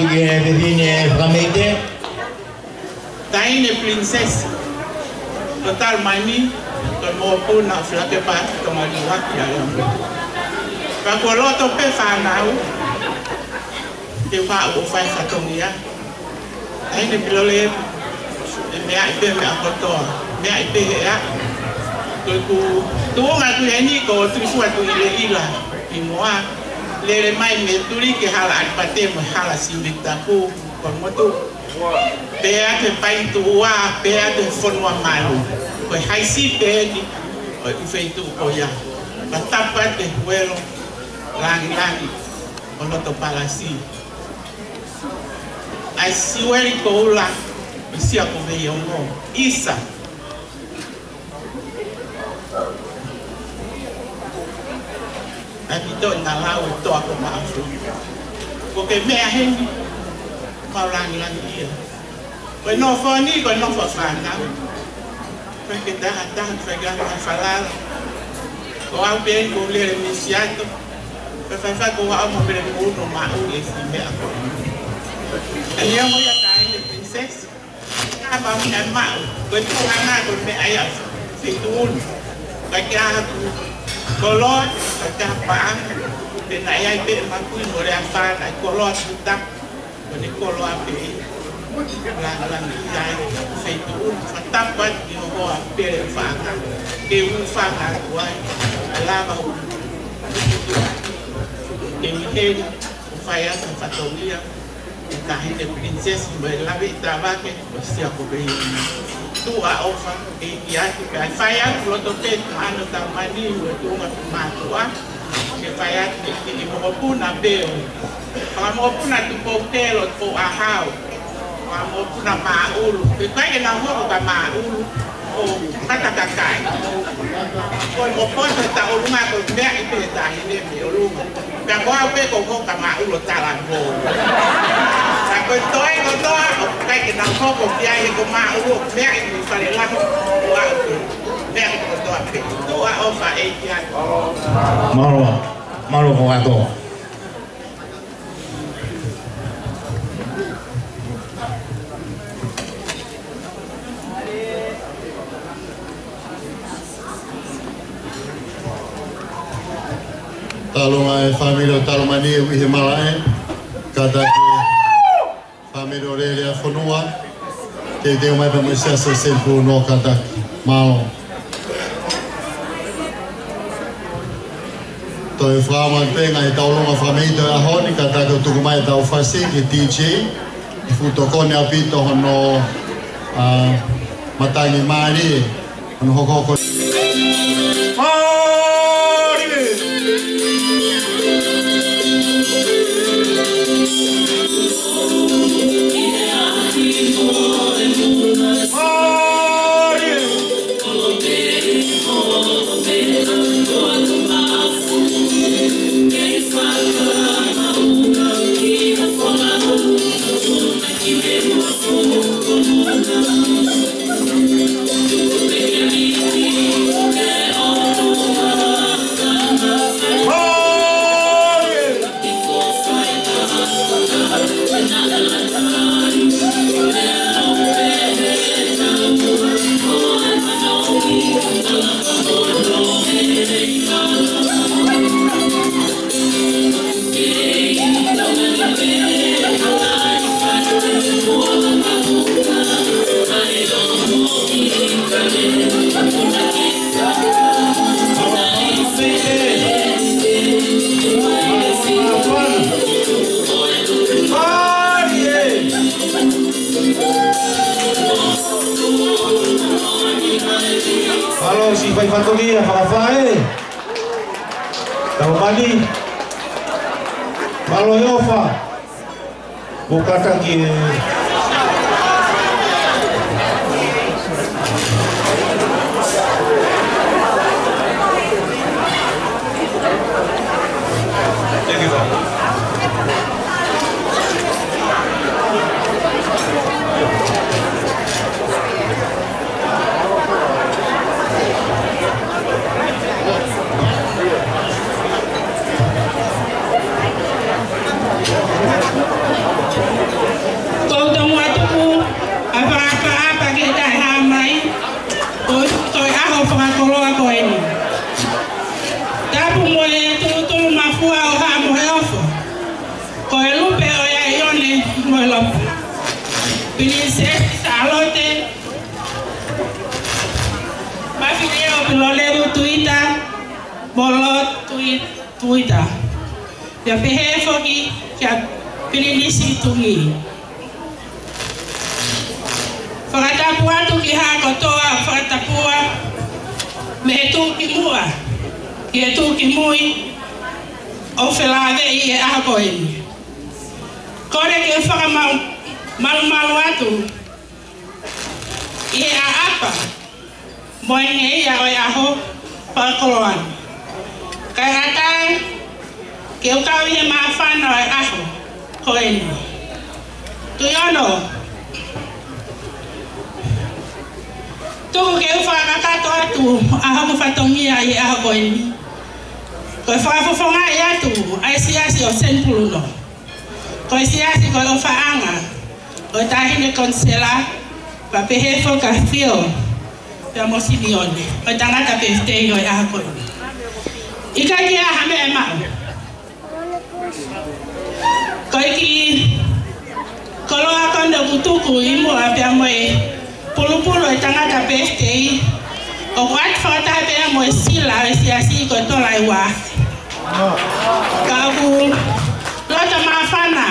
tiga di sini ramai Taine princess. Total mani, to mo po na flake pa to maliwa ya yo. Ka ko lo to pe fa na u. Ke fa o fa fa to ya. Taine bilole me ai pe me akoto. Me ai pe ya. To ku to nga tu ni ko tu fu tu ile ila. Imoa le mai me turi ke hala atpate mo hala simita ku ko mo tu. Bea te pai tua, bea te fonua malu. Koe haisi bea ni, koe ufeitu o ia. Patapa te huelo, langi langi, o loto palasi. Ai siweri ko ula, isia ko vei ongo. Isa. Ai pito na lau e toa ko maafu. Ko ke mea hengi, mau langi langi ia. Koe no foni, koe no fafana. Koe ke taha taha koe gana falala. Ko au bien ko lere misiato. Koe fafa ko au mo bere uno ma u e si mea ko. Ani amo ya kaine princess. Aba mi ai ma. Koe tu hana ko me ai a fitu uno. Koe ke aha ku kolor, koe ke apa te na ai pe ma ku no re afana kolor tutak. Koe ni kolor ape. Lang-lang iai feito un fatapat di ho pere fanga ke un fanga kuai lava u ke mi faya fatoria ta hinde princess me lave trabaje sia ko be tu a ofa e ia ke faya lo to pe ano ta mani tu ma tua ke faya ni mo puna beo pa mo puna tu po telo po a hao mo puna maulu, kai na mo ka maulu o kata kakai. Ko mo ponto ta o lunga ko me i pe ta ni me o lunga. Ka ko pe ko ko ka maulu ta la go. Ka ko toi ko to kai ke na ko ko pia ko maulu me i ni fa le la ko wa me ko to pe. To a o fa e ya. Malo, malo ko ato. Talunga e família Talumani e wihe malae, kata ke família Aurelia Fonua, ke te mai pa musia se senpu no kata malo. To e whaaman penga e taulunga família a honi, kata ke tuku mai tau whasi ke D J, i futokone a pito hono matangi maari, hono hokoko. Halo si Pai Fatoria, Hafai. Talumani. Halo Yofa. Bukata ki Princesa Charlotte, Mafileo Pilolevo Twitter, Bolot Twitter. Ya pehe fogi ya pililisi tungi. Fakatapua tu kiha kotoa fakatapua metu kimua. Yetu kimui ofelade ie ahakoini. Kore ke faka mau malu malu atu ie apa moinge ya oi aho pakoloan. Kaya keu kau ia maafana ai aho koeni tuyono tuku keu whakakato atu aho ku whatongia i aho koeni koe whakafofonga i atu ai siasi o senpuluno koe siasi koe o whaanga koe tahine konsela papehe foka fio pia mosimione koe tangata pestei o i aho koeni ika kia hame e mau koi ki koloa kondo kutuku imu apia moe pulu pulu e tangata pestei o kuat whakata apia moe sila e siasi ko tola i wafi ka aku lota maafana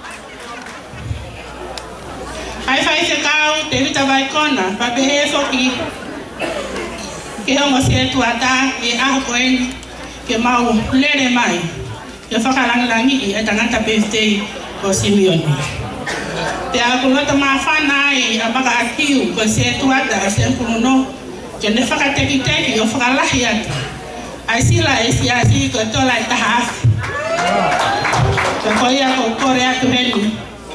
ai fai se kau te vita vai kona pa pehe foki ke hongo se tuata e aho koeni ke mau lere mai ke whakalangilangi e tangata pestei o Simeone. Te aku lota maafana i abaka atiu ko se tuata e senpuluno ke ne whakateki teki o whakalahi atu. Ai sila e siasi ko tola i taha afi. Ke koia ko kore atu heni.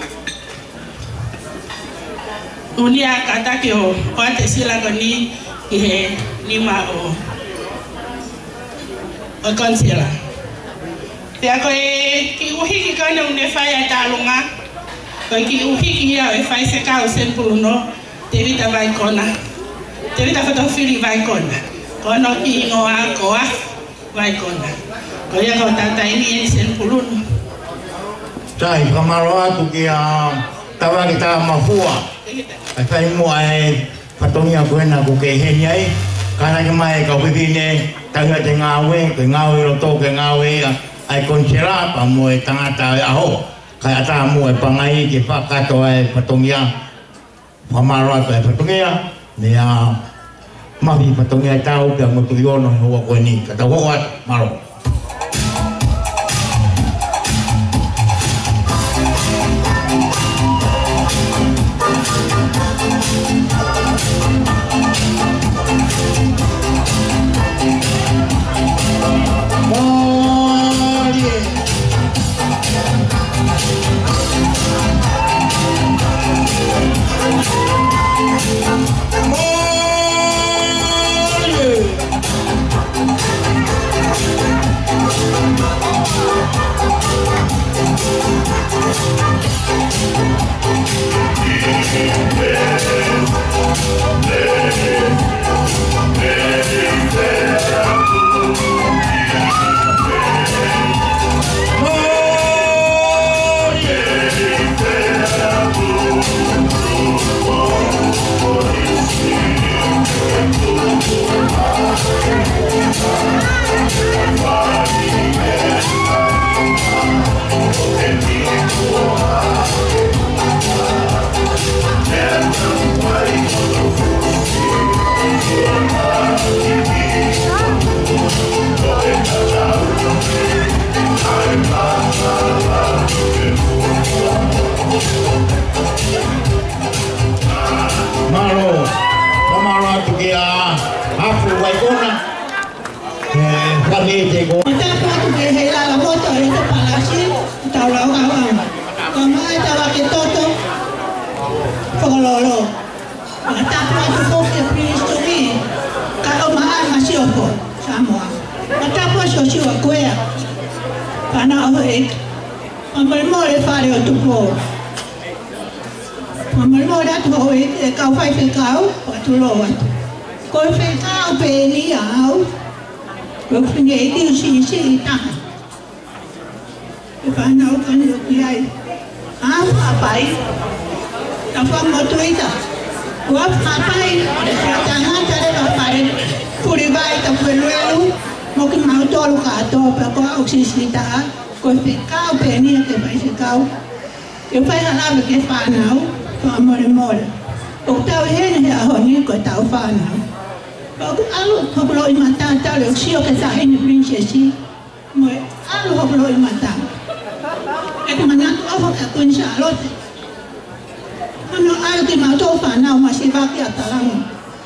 Unia kataki o o ate sila ko ni i he lima o o konsila. Pea koe ki uhiki kone une whai a tālunga. Koe ki uhiki ia e whai se kau senpuluno te vita vai kona. Te vita whatawhiri vai kona. Kono ki ingoa koa vai kona. Koe ia kau tata ini eni senpuluno. Tai, whamaro atu ki a tawa ki tā mafua. Ai whai mua e whatongia kuena ku ke heni ai. Kana ki mai ka whipine tahua te ngāwe, ke ngāwe roto ke ngāwe ai konsela pa mo e tangata aho kai ata mo e pangai ke whakato e whatongia whamaro atu e whatongia me a mahi whatongia tau pia motu iono hoa koe ni kata hoa atu maro. Maro, pamaro atu ke a hafu waikona eh kami te ko ta atu ke hela la moto e te palasi tau la wa wa kama ta wa ke toto fololo ta atu ko ke pristo mi ka o ma ma si o ko samoa ta po so si wa koea pana o e amor more fare o tu po Mamãe mora tu e kau fai fe kau tu lo kau fe kau pe ni au ko finge ti si si ta e pa na o kan yo ki ai a pa pai ta apa motuita. Wap ngapai, jangan cari bapak puri baik tak perlu. Mungkin mau tolong kau, pakau oksisita, kau kau peni ke baik kau. Kau fai halal ke fanau, kau mole mole. Kau tahu hen ya honi kau tahu fanau. Kau alu kau belum mata tahu siapa kita ini prinsesi. Moi alu kau belum mata. Ek mana tu apa aku insyaallah. Ano ayo di mau tahu fanau masih baki atalang.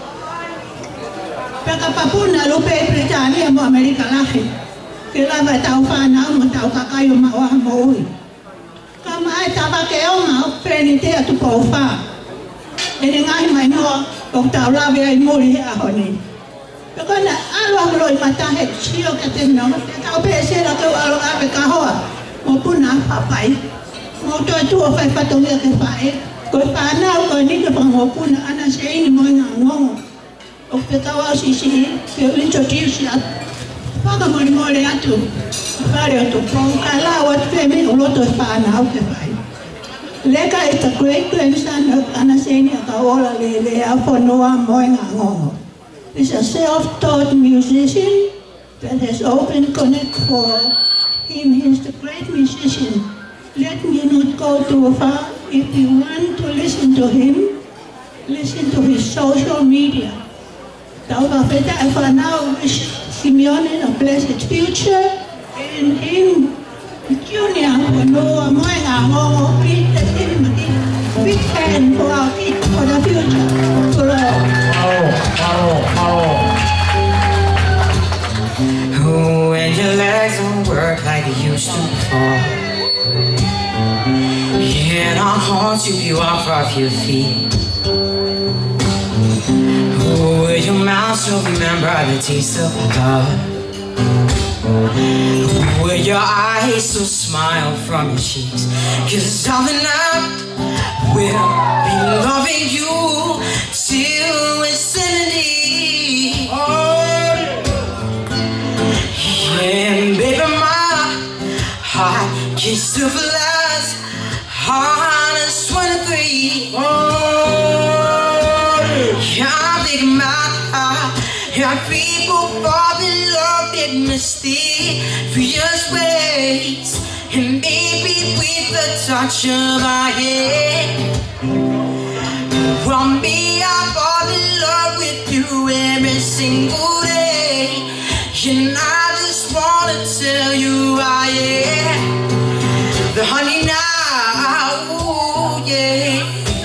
Peka papuna lupe Britania mo Amerika lahi. Kila ba tahu fanau mo tahu kakayo mawa mo ui. Kama ay tabakeo mau penite atu paufa. Ini ngai mai no kong tahu labi ay muri ahoni. Peka na alu belum mata het sio katen no. Kau pese la kau alu abe kahoa. Mo puna papai. Mo tu tu fai patongia ke fai. Kau panau kau ni ke pangopun anak saya ini mau ngomong. Okey tahu sisi kau introduce ya. Pada mori mori atu. Pada tu pun kalau awak femi ulo tu panau ke pai. Leka is the great grandson of anak saya ini kau olah lele apa noa mau ngomong. He's a self-taught musician that has open connect for him. He's the great musician. Let me not go too far. If you want to listen to him, listen to his social media. Tahu apa for now wish Simeone a blessed future and him Junior no more ngamo big big fan for our kids for the future. For Hello, hello, hello. When your legs don't work like they used to before. And our hearts sweep you off of your feet. Oh, with your mouth still remember the taste of blood. With your eyes still smile from your cheeks. Cause something I will be loving you till infinity. Oh, and baby, my heart can still flies. Honest twenty-three. Oh, yeah, I think my heart. Yeah, people fall in love in mysterious ways, and maybe with the touch of my hand. From me, I fall in love with you every single day, and I just wanna tell you I am the honey now. Yeah.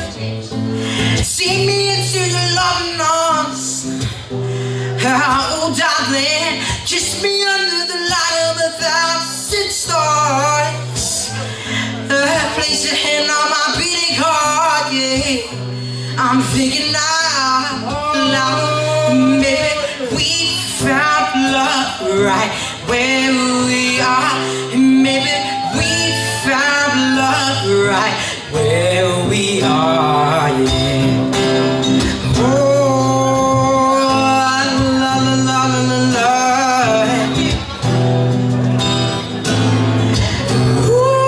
See me into your loving arms, oh darling, kiss me under the light of a thousand stars. Uh, place your hand on my beating heart, yeah. I'm thinking now, now, maybe we found love right where we are. Maybe we found love right where we are, yeah. Oh, la la la la la la. Ooh,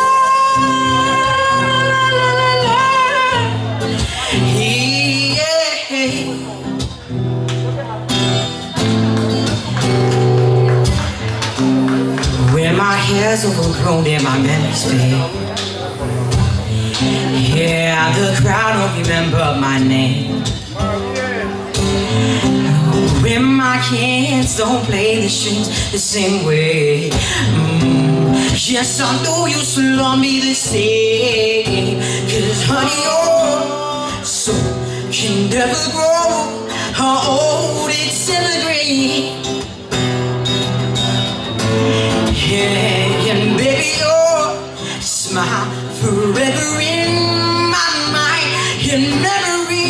la la la la. Yeah. When my hair's overgrown and my memories fade, yeah, the crowd don't remember my name. When my hands don't play the strings the same way. Mm, yes, I know you still love me the same. Cause honey, your soul can never grow how old it's evergreen. Yeah, and baby, your smile forever in your memory.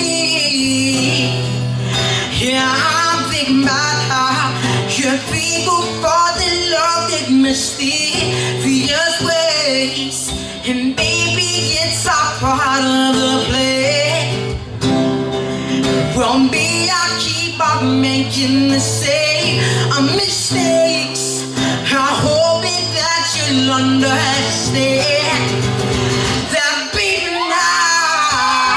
Yeah, I'm thinking about how your people fall in love in mysterious ways, and baby, it's all part of the play. From me, I keep on making the same mistakes. I hope that you'll understand that, baby, now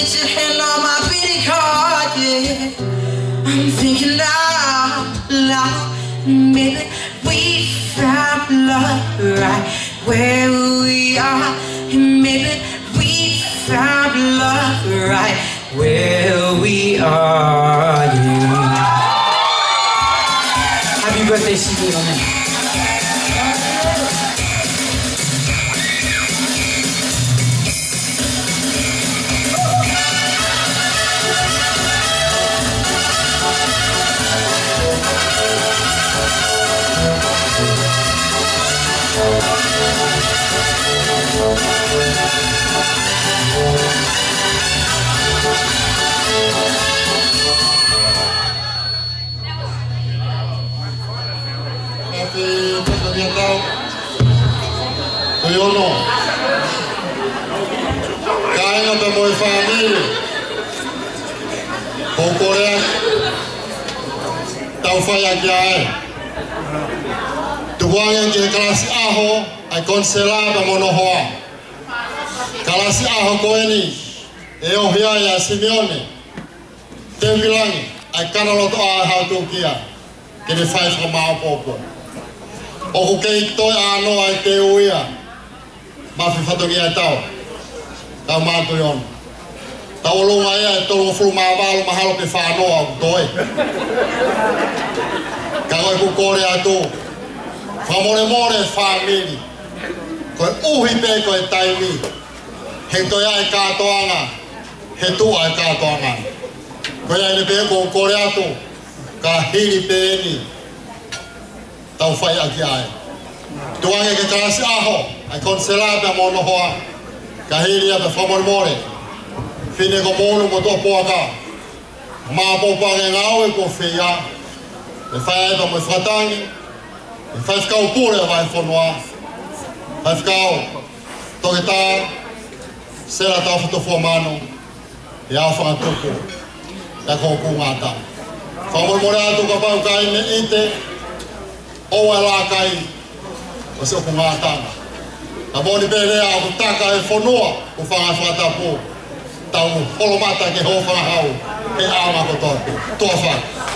place your hand on my pity card, yeah. I'm thinking out loud, maybe we found love right where we are, and maybe we found love right where we are, yeah. Happy birthday, C D on it. Kuyono kaya nga mo family kokore tau faya jai tuwaya ke kelas aho ai konsela ba monohoa kelas aho koeni e o hia ya Simeone tembilangi ai kanaloto a ha tu kia ke de five ma popo o ko ke to ano ai te uia ma fi fatogia tau ta ma to yon ta o lo mai ai to lo flu ma ba lo mahalo pe fa no au toi ka ko ku kore atu fa more more family ko uhi pe ko tai mi he to ya ka to anga he tu ai ka to anga ko ya ni pe ko kore atu ka hili pe ni tau fai aki ai tuange ke kalasi aho ai konselata mono hoa ka hili ata famol more fine ko mono mo to poaka ma po pa ngao e ko feia e fai to mo fatangi e fai ka pure vai fonwa fai ka to ke ta sera ta foto formano e a fa tuku ta ko ku mata famol more atu ka pa ka ine ite o ala kai o se ko ngata a boni bele a ko taka e fonua o fanga fata po tau polo mata ke ho fa hau e ama ko to to fa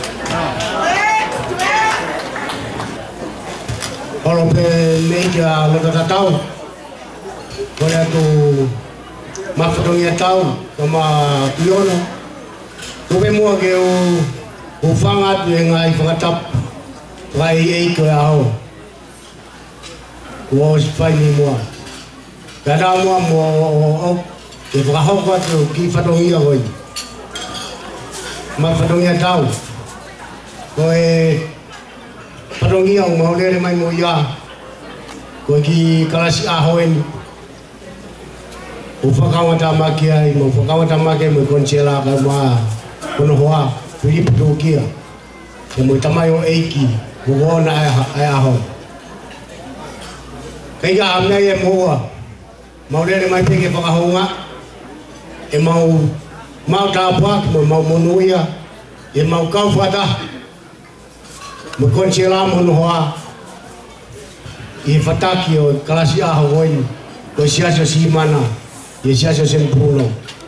polo pe meja lo ta tau ko ya tu ma fotonia tau ko ma piono ko be mo ke o o fanga de ngai fanga tap vai ei ko ao was fai ni mo kada mo mo o e va ho va to ki fa do ia hoi ma fa do ia tau ko e fa do ia mo le mai mo ia ko ki kalasi a hoen o fa ka wa ta ma ki ai mo fa ka wa ta ma ke mo konchela ka ma kono hoa Philip do kia e mo tamayo eiki Buona ai aho. Kaya amna ye moa. Mau le mai peke pa honga. E mau mau ta pa mo mau monuia. E mau kau fata. Mo konchela mo noa. E fataki o kalasi aho woi. Ko siaso simana. E siaso sempuno.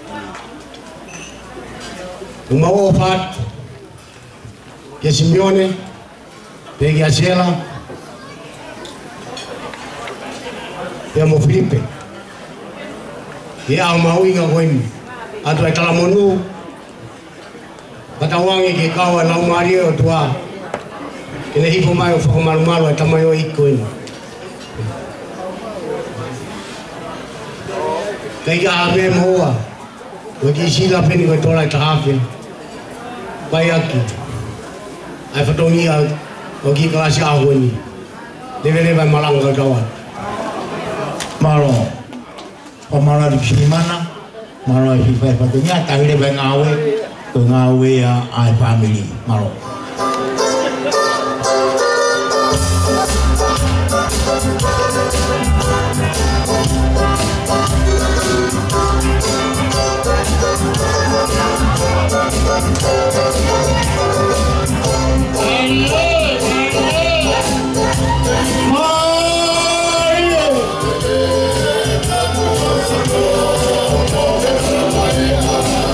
Mau ofat. Ke Simeone Peggy Acela, e mo Filipe. E a mau inga koimi. Atu ai talamonu. Katawangi ke kawa na umari o tua. Kene hipo mai o whakamarumaru ai tamayo i koimi. Kei ka ame moa. Ko ki sila peni ko tola i tahafe. Pai aki. Ai whatongia o ki kalasi ahoni. Lewe lewe malanga kawa. Malo. O malo di Simana. Malo di Fai Fatunya. Tapi lewe ngawe. Ko ngawe ya ai family. Malo. Mario!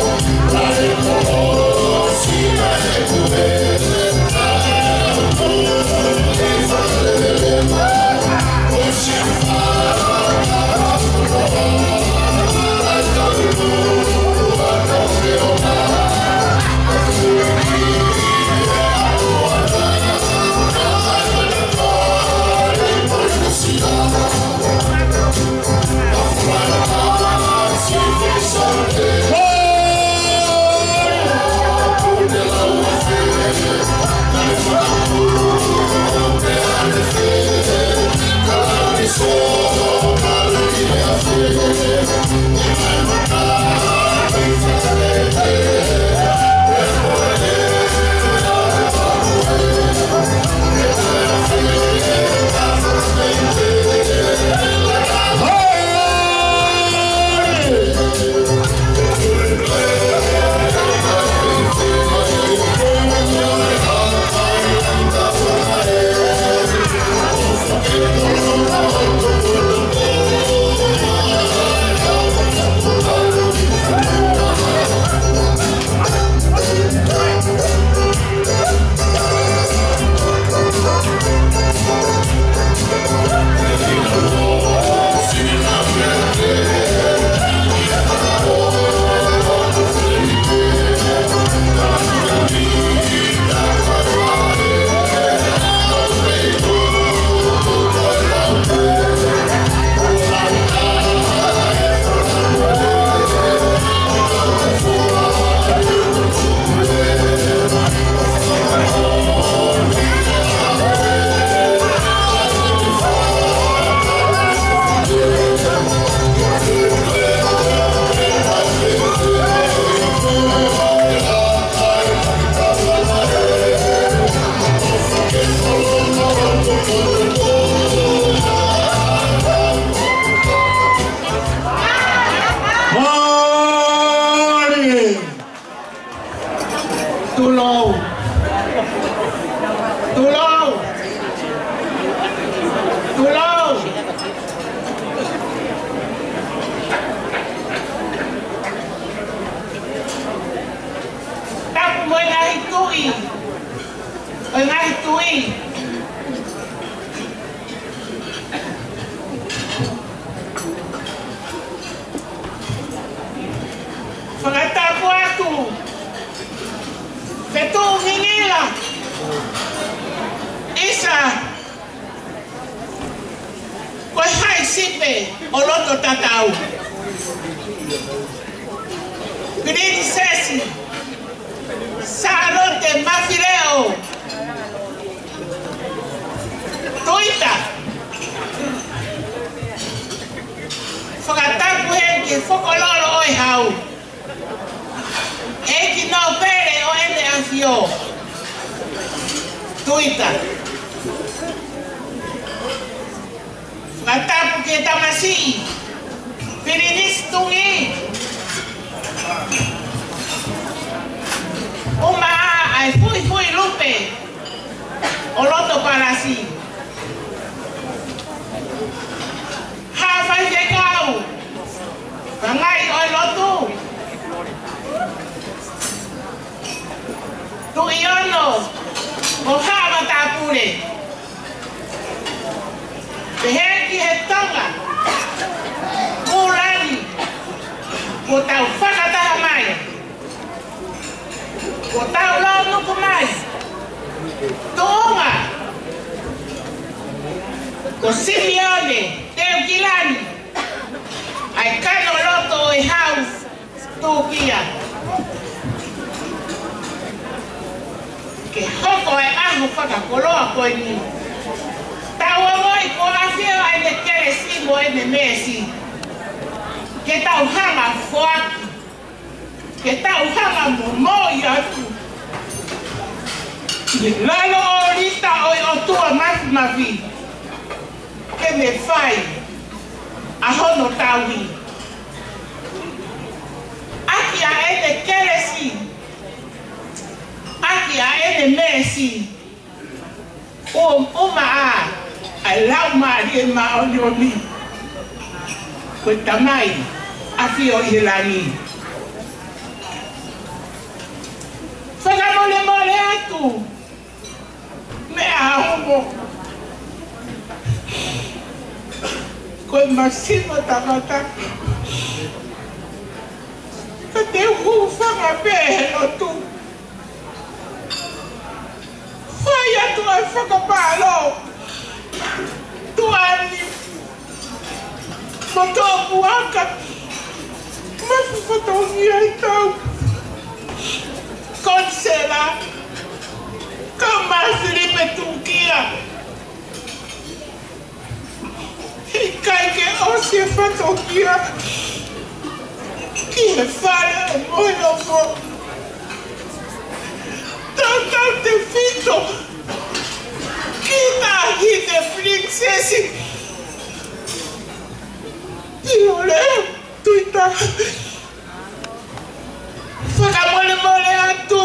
Tulou. Tulou. Tulou. Tapu mo ngahi tui. O ngahi tui. Whakatapu aku. Fetu hinila. Isa. Koe hai sipe o loto tatau. Green sesi. Salote mafileo. Tuita. Whakatapu henki whokololo oi hau. Eki no pere o ene afio. Tuita. Whakatapu ke tamasi. Pirinis tungi. Uma ai fui fui lupe. O loto parasi. Ha fai te kau. Pangai o loto. Tu iono. O hama tapure. Peheki he tonga. Kulani. O tau whakataha mai. O tau lau nuku mai. Tuunga. O Simeone. Teo Kilani. Ai kano loto o i hau. Tukia. Ke hoko e ahu whakakoloa koe ni. Tau amoi ko awhia ai me kere simo e me mesi. Ke tau hama whoaki. Ke tau hama momoi atu. Lalo o rita oi o tua mafi mafi. Ke me whai. A hono taui. Aki a e me kere simo. Aki a ene mesi o o maa ai lau mari e maa o nioni koe tamai afi o hilani whaka mole mole atu me a homo koe masimo tamata ka te hu whaka pehe no tu Faya tu ai whakapalo. Tu ani. Mato puaka. Mafu whatongi ai tau. Konsela. Ka Filipe Tukia. Hei kai ke osi e whatongia. Ki he whare o moi o fo. Tau te fito. Kita hi te princesi. Iole, tuita. Whaka mole mole atu.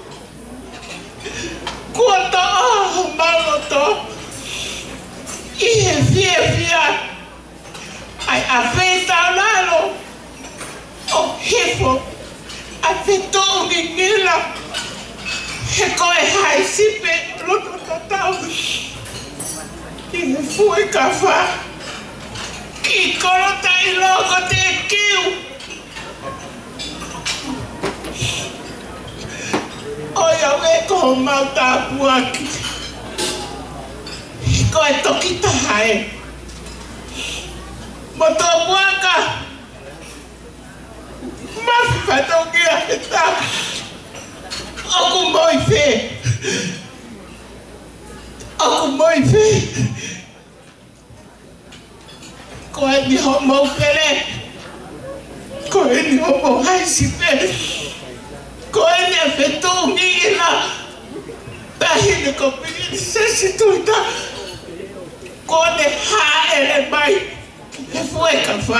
Kuota aho maloto. Ihe fie fia. Ai a feita lalo. O hifo. A fito ungi nila. He koe hai sipe loto tatau. Ki he fui ka wha. Ki korota i loko te kiu. Oia we ko mau tāpu aki. He koe toki tahae. Mo tō puaka. Mafi patongia he tā. Aku moi fe. Aku moi fe. Koe ni ho mau pere. Koe ni ho mau haisi pe. Koe ni a fetu ngila. Pahine ko pini sesi tuita. Koe ne haere mai. He fue ka wha.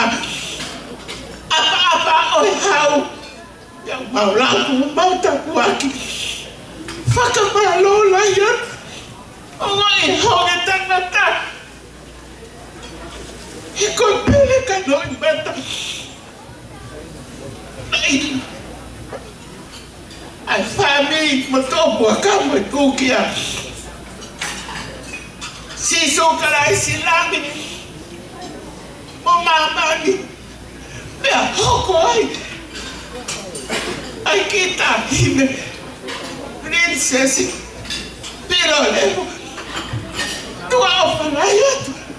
Apa apa oi hau. Yang mau laku mau tapu aki. whakamalo la yun. O nga ihongan ang nata. Ikon pili ka noon bata. Ay, ay family matobo ka magkukiya. Siso ka lang silangin. Mamamani. Kaya ako ay ay kita hime princess pero levo tua ofanayat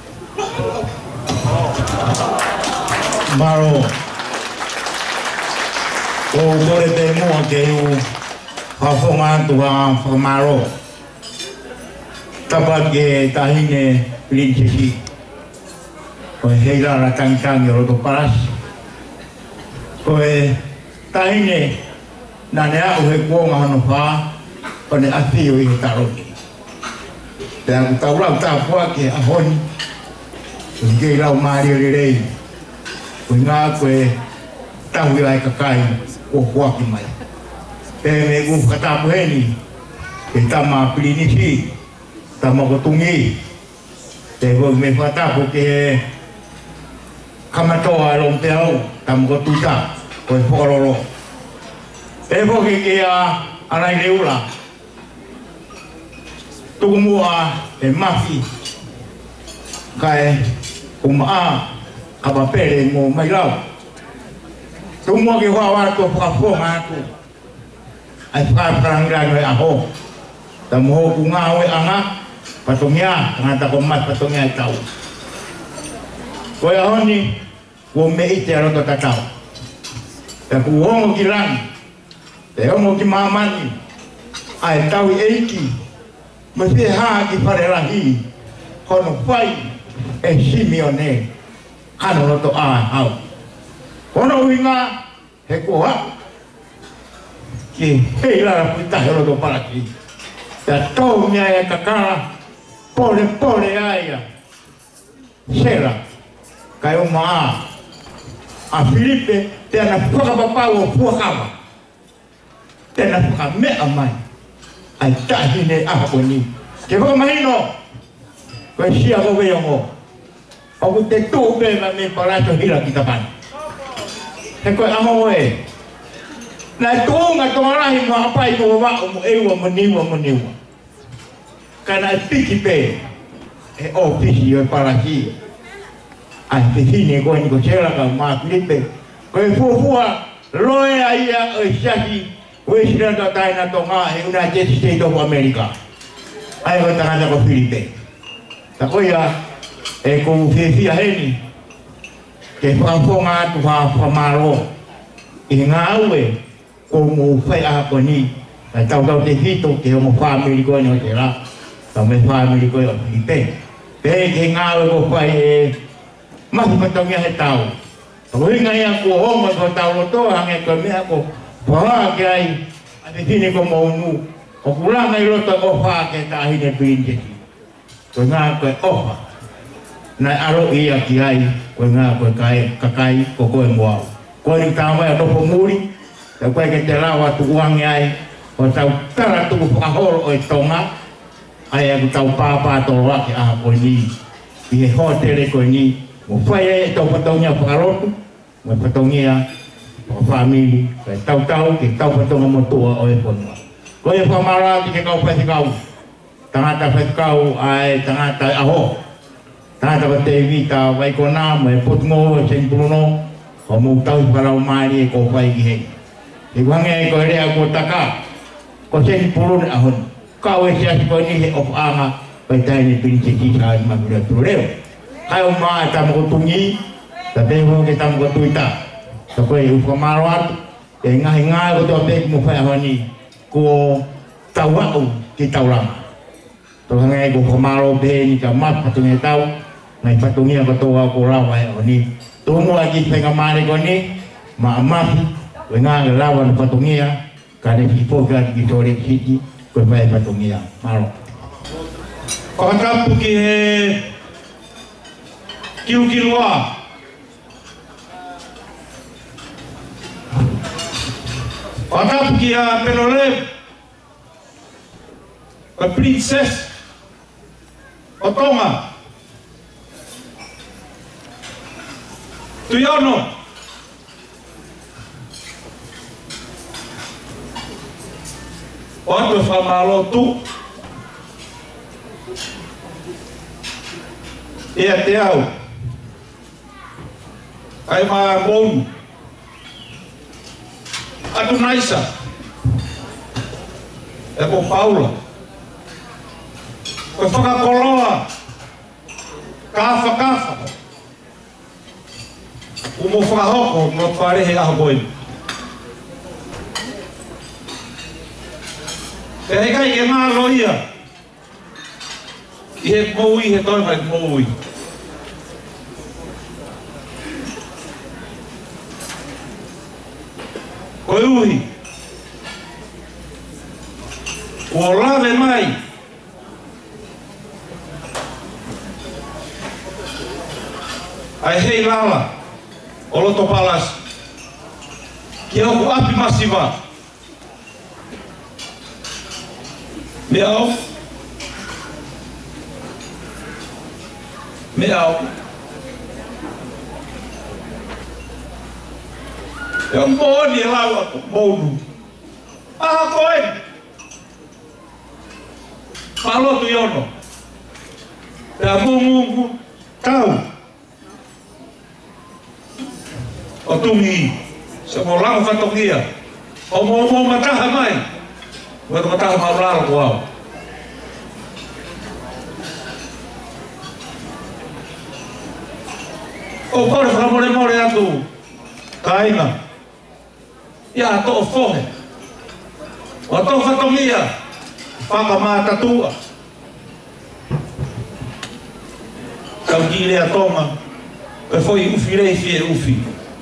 Maro o gore te mo ke u hafonga tua famaro tabage tahine princess o heila la kangkang yo to paras o tahine nane a uhe kuonga hano wha o ne atio i taroki. Te aku tau lau tā pua ke ahoni o ngei lau maari o rei o ngā koe tahu i ai kakai o huaki mai. Te me gu katapu heni ke tama pilinisi tama kotungi te ko me whatapu ke kamatoa long te au tama kotuta koe whakaroro. E poki ke a anai reula tuku mua e mafi kai umaa kapapere mo mai lau tuku mua ke hoa wato whakafonga atu ai whakaparangrano e aho ta moho ku ngā oe anga patongia ngata ko mat patongia e tau koe ahoni ko me ite aroto tatau ta ku hongo ki rangi te homo ki mamani ai tau eiki ma te haa ki wharerahi kono whai e Simeone hano roto a hau kono uinga he koha ki hei lara puitahe roto paraki te tau mea e kakara pole pole aia sera kai o maa a Filipe te ana whakapapau o puakawa tena whaka mea mai ai tahine aho ni ke whaka mahino koe sia ko weongo o ku te tūpe ma me parato hira ki tapani he koe amo e nai tūnga tōrahi mo apai ko wako mo ewa mo niwa mo niwa kana e piki pe e o piki o parahi ai pihine koe ni ko sera ka maa Filipe koe fuafua loe aia o shahi Ue sila ta taina tonga e United States of America. Ai ko tangata ko Filipe. Ta koia e ko fefia heni. Ke whakafonga tu wha whamaro. I ngā aue ko mo whai aha ko ni. Ta tau tau te hito ke homo whamiri koe ni o te rā. Ta me whamiri koe o Filipe. Pe ke ngā aue ko whai e mahi patongia he tau. Ta ko hinga ia ko homo ko tau roto hange ko mea ko Whaa ke ai, a te tine ko maunu, o kuranga i rota o whaa ke tahine pinjeki. Koe ngā koe oha, nai aro ia ki ai, koe ngā koe kai, kakai ko koe moau. Koe ni tāwai a topo muri, te koe ke te rawa tu uangi ai, o tau tara tuku whakahoro o i tonga, ai aku tau pāpā toro ake aha koe ni. I he hoa tere koe ni, mo whai e tau patongia whakarotu, mo patongia, o family kai tau tau ki tau patonga mo tua o e ponua ko e whamara ki ke kau whai kau tangata whai kau ai tangata aho tangata wa te vita wai kona mo e potungo e sen puruno o mo tau wharau maari e ko whai ki hei i wange e ko rea ko taka ko sen puruno ahon kau e siasi ko ni he of anga pai taini pinche ki sa ma mura tureo kai o maa tamo ko tungi ta teho ke tamo ko tuita ta koe u whamaro atu e ngahi ngahi ko tō peki mo whai ahoni ko tau au ki tauranga tō hangai ko whamaro pēni ka mat patungi tau ngai patungi a katoa ko rawa e ahoni tō mua ki whenga mare ko ni ma amafi koe ngahi rawa na patungi a ka ne hipoka ki tōre hiki koe whai patungi a maro Whakatapu ki he kiukirua Whakatapu ki a Pelorep a princess o Tonga. Tuiono. O atu whamalo tu. Ea te au. Ai maa mounu. Atu naisa. E ko Paula. Koe whakakoloa. Kafa kafa. Umo whakahoko no wharehe aho boi. Te hei kai ke ngā loia. I he moui, he toi mai moui. Koe uhi. Ua lawe mai. Ai hei lala. O loto palas. Ki hoku api masiva. Me au. Me au. E o mōni e lau ako mōnu. Aha koe. Palotu iono. E a mūngu tau. O tungi. Se mō lango whatokia. O mō mō mataha mai. Ua to mataha mauraro ko au. O kore whamore more atu. Kaina. Ia to o fohe. O to whatongia. Whaka mātatua. Kau ki lea tonga. E foi ufi rei fie ufi.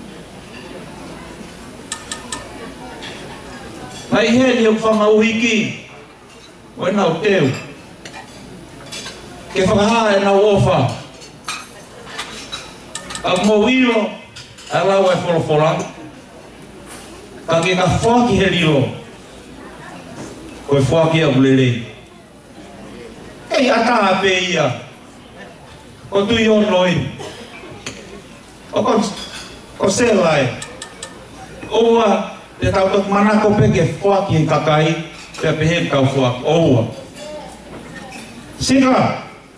Mai heni o whanga uhiki. O e nau teu. Ke whakaha e nau ofa. A mo wilo. A lau e wholofolang. Ka ke ka whaki he rilo. Koe whaki a ulele. Ei ata pe ia. O tu i onoi. O kon o selai. Oua te tau tok manako peke whaki i kakai. Te pehe kau whaki. Oua. Sika.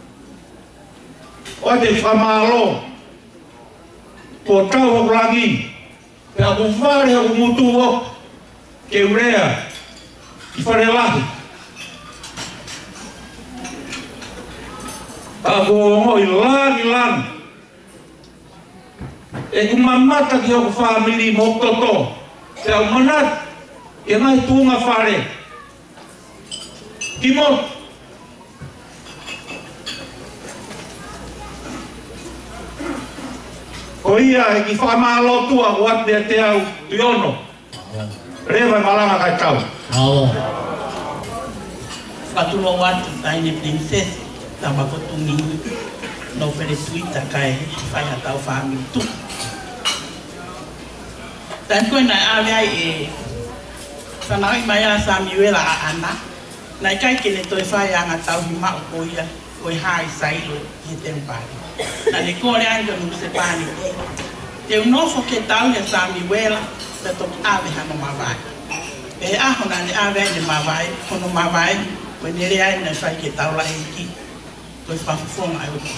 O te whamalo. Ko tau hoku lagi. Te aku whare hoku mutu ho. Ke urea. I whare lahi. Ako ongo i lani lani. E ku mamata ki hoku whamiri mo toto. Te au manat. E ngai tuunga whare. Ki mo. Ko ia e ki whamalo tua uat mea te au tuiono. Rewa malanga kai tau. Awa. Whatulo watu taine princess. Tama ko tungi. No pere tuita kai. Whai hatau whami tu. Dan koe nai awe ai e. Whanau i mai a Samuela a ana. Nai kai kene toi whai anga tau hi mao ko ia. Koe hai sailo he te mpari. Na le kore anga nu se pani. Te unofo ke tau ya Samuela. Te toki awe hano mawai. E aho na le awe ai le mawai. Kono mawai. Koe nere ai na whai ke tau la heki. Koe whafufonga ai uko.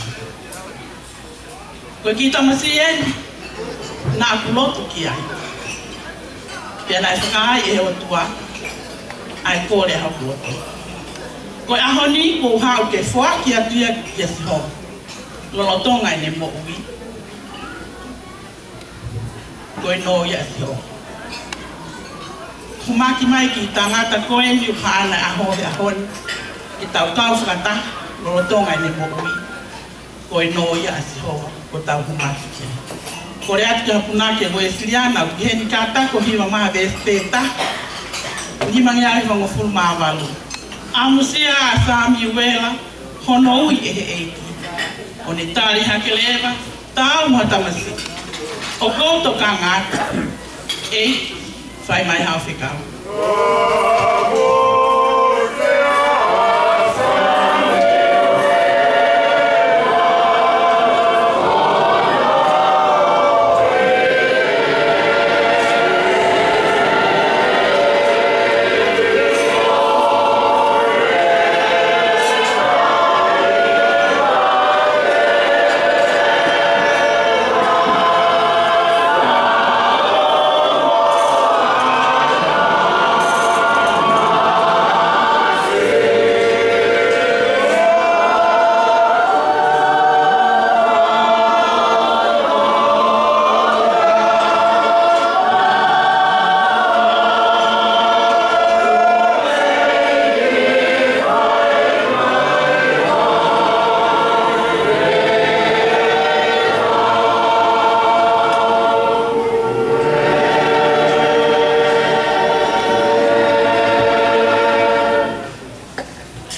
Koe ki tamasi eni. Na akuloto ki ai. Pia nai whakai e o tua. Ai kore hau kuoto. Koe aho ni ko hau ke whua ki atuia ki a siho. Lolotonga i ne mo ui. Koe no i a siho. Humaki mai ki tangata koe ni uhaana aho e ahoni. Ki tau tau whakata. Lolotonga i ne mo ui. Koe no i a siho. Ko tau humaki ki. Kore atu ki hapunake koe siliana. Ki heni kata ko hiwa maha vespeta. Ni mangiari wango fulu mawalu. Amusia a Samuela. Hono ui e he eiki. O ne tari hakelewa, tau matamasi. O kouto ka ngata. Ei, whai mai hau whikau.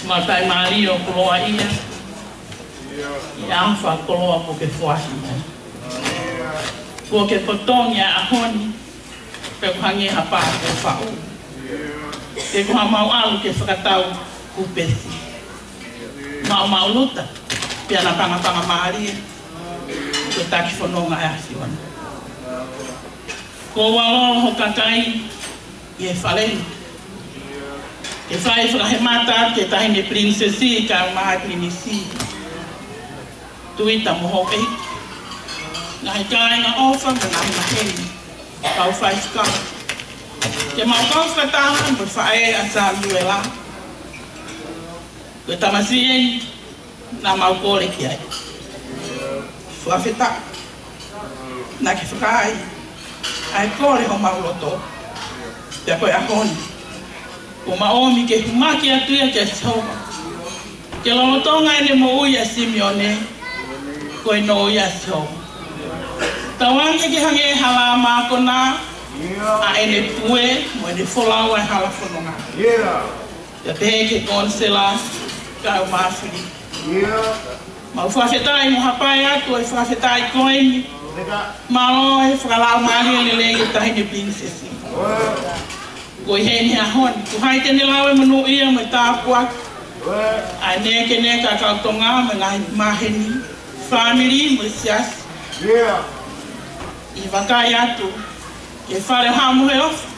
ma tai mari o koloa ia i awha koloa po ke fuahi ko ke potongi a ahoni pe kuhangi hapa ko whau ke kuha mau alu ke whakatau kupesi mau mau luta pia na panga panga mari ko taki whanonga e asiwana ko walo ho kakai i e whaleni ke whai whakahemata ke tahine prinsesi ka maha klinisi tuita moho e ngahi kai nga ofa me ngahi maheni kau whai whaka ke mau kau whakataha mo whae a sa luela ko tamasien na mau kore ki ai whawheta na ke whakai ai kore ho mau loto pia koe ahoni ko maomi ke humaki atuia ke Jehova ke lolotonga ene mo uia Simeone ko e no uia Jehova tawangi ke hange halama kona a ene pue mo ene folau e hala whanonga te pehe ke konsela ka o mawhiri ma u whawhetai mo hapai atu e whawhetai koeni ma o e whakalau mali e lelege tahine prinsesi ko heni ahon ku hai tene lawe manu ia me tapua ai ne ke ne ka ka tonga me ngai maheni family mo sias yeah i vakai atu ke fare ha mo he of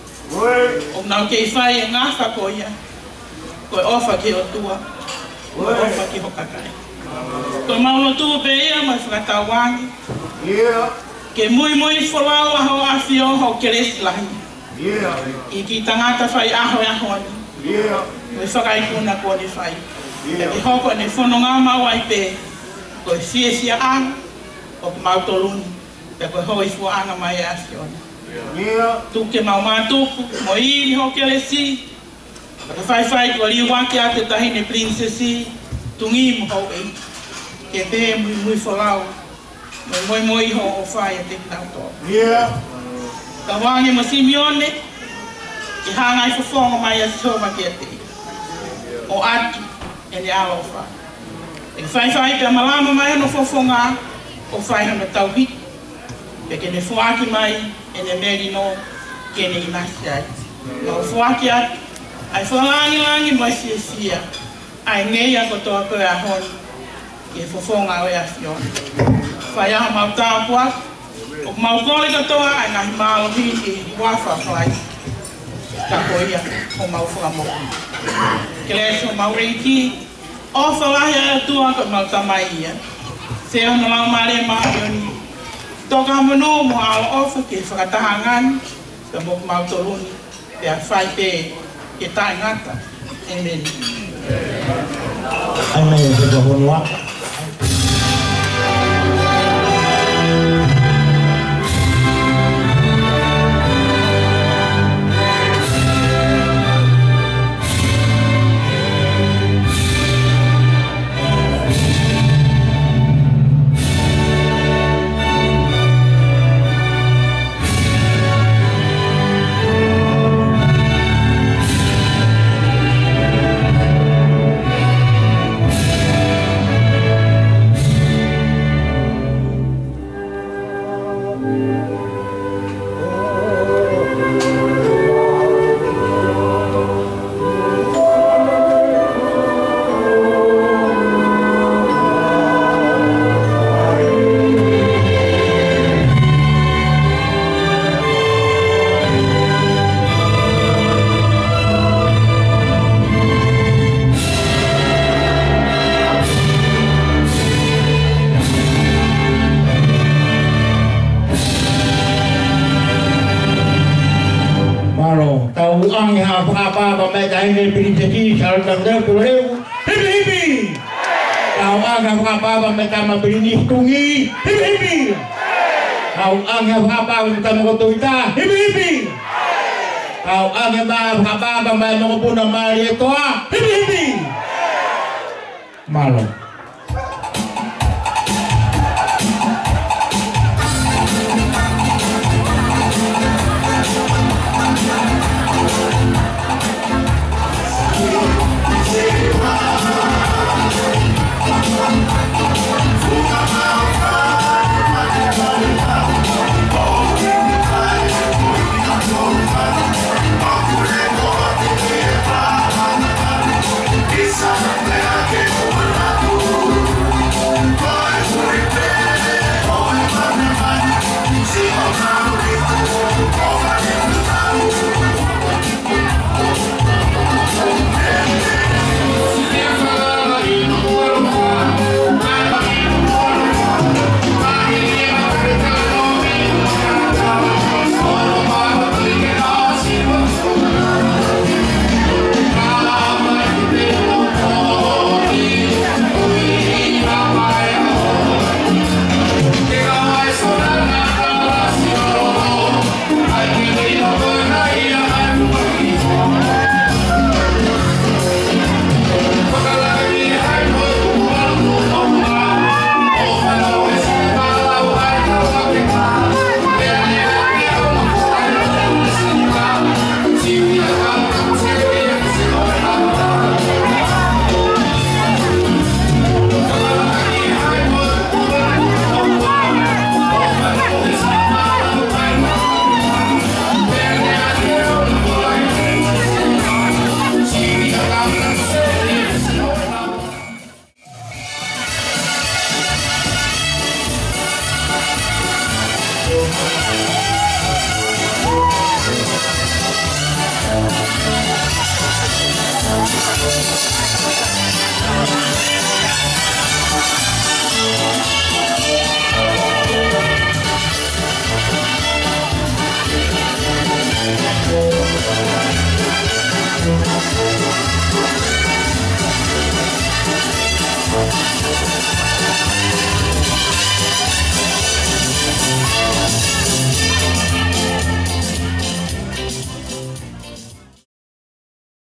o na ke fai nga fa ko ia ko ofa ke o tua ko ofa ke ho kakai ko mau tu pe ia mo fa tawangi yeah ke muy muy folau ho afio ho keres lahi yeah iki tangata fai aho ya honi yeah we fakai kuna ko ni fai yeah e hoko ne fono nga ma wai pe ko fie fie an o ma tolun pe ko ho i fu anga mai afiona yeah tu ke ma ma tu mo i ho ke lesi ko fai fai ko li wa ke ate tahine prinsesi tungi mo ho e ke be muy muy folau moi moi ho o fai te tauto yeah tawangi mo Simeone ki hanga i fofonga mai a Jehova ki ate o atu e ni alofa e fai fai pe malama mai no fofonga o fai no tauhiti pe ke ne fuaki mai e ne meri no ke ne inasi ai no fuaki atu ai fualangi langi mo sia ai ngei a kotoa koe a honi ke fofonga o e a fiona fai aha mau tāpua o mau kore katoa ai ngahi mālo hiti wafa whai ka koia o mau whakamoku ke leso mau reiki o whalahi a tua ko mau tamai ia se ono mau mare maarioni toka manu mo ao ofa ke whakatahangan ka mo mau toluni pe a whai pe ke tai ngata amen amen te kohonua Ini prinsesi salah tanda puleu hibi hibi kau anggap apa mereka memberi tungi hibi hibi kau anggap apa mereka mengotoita hibi hibi kau anggap apa mereka mengopunah malia toa hibi hibi malam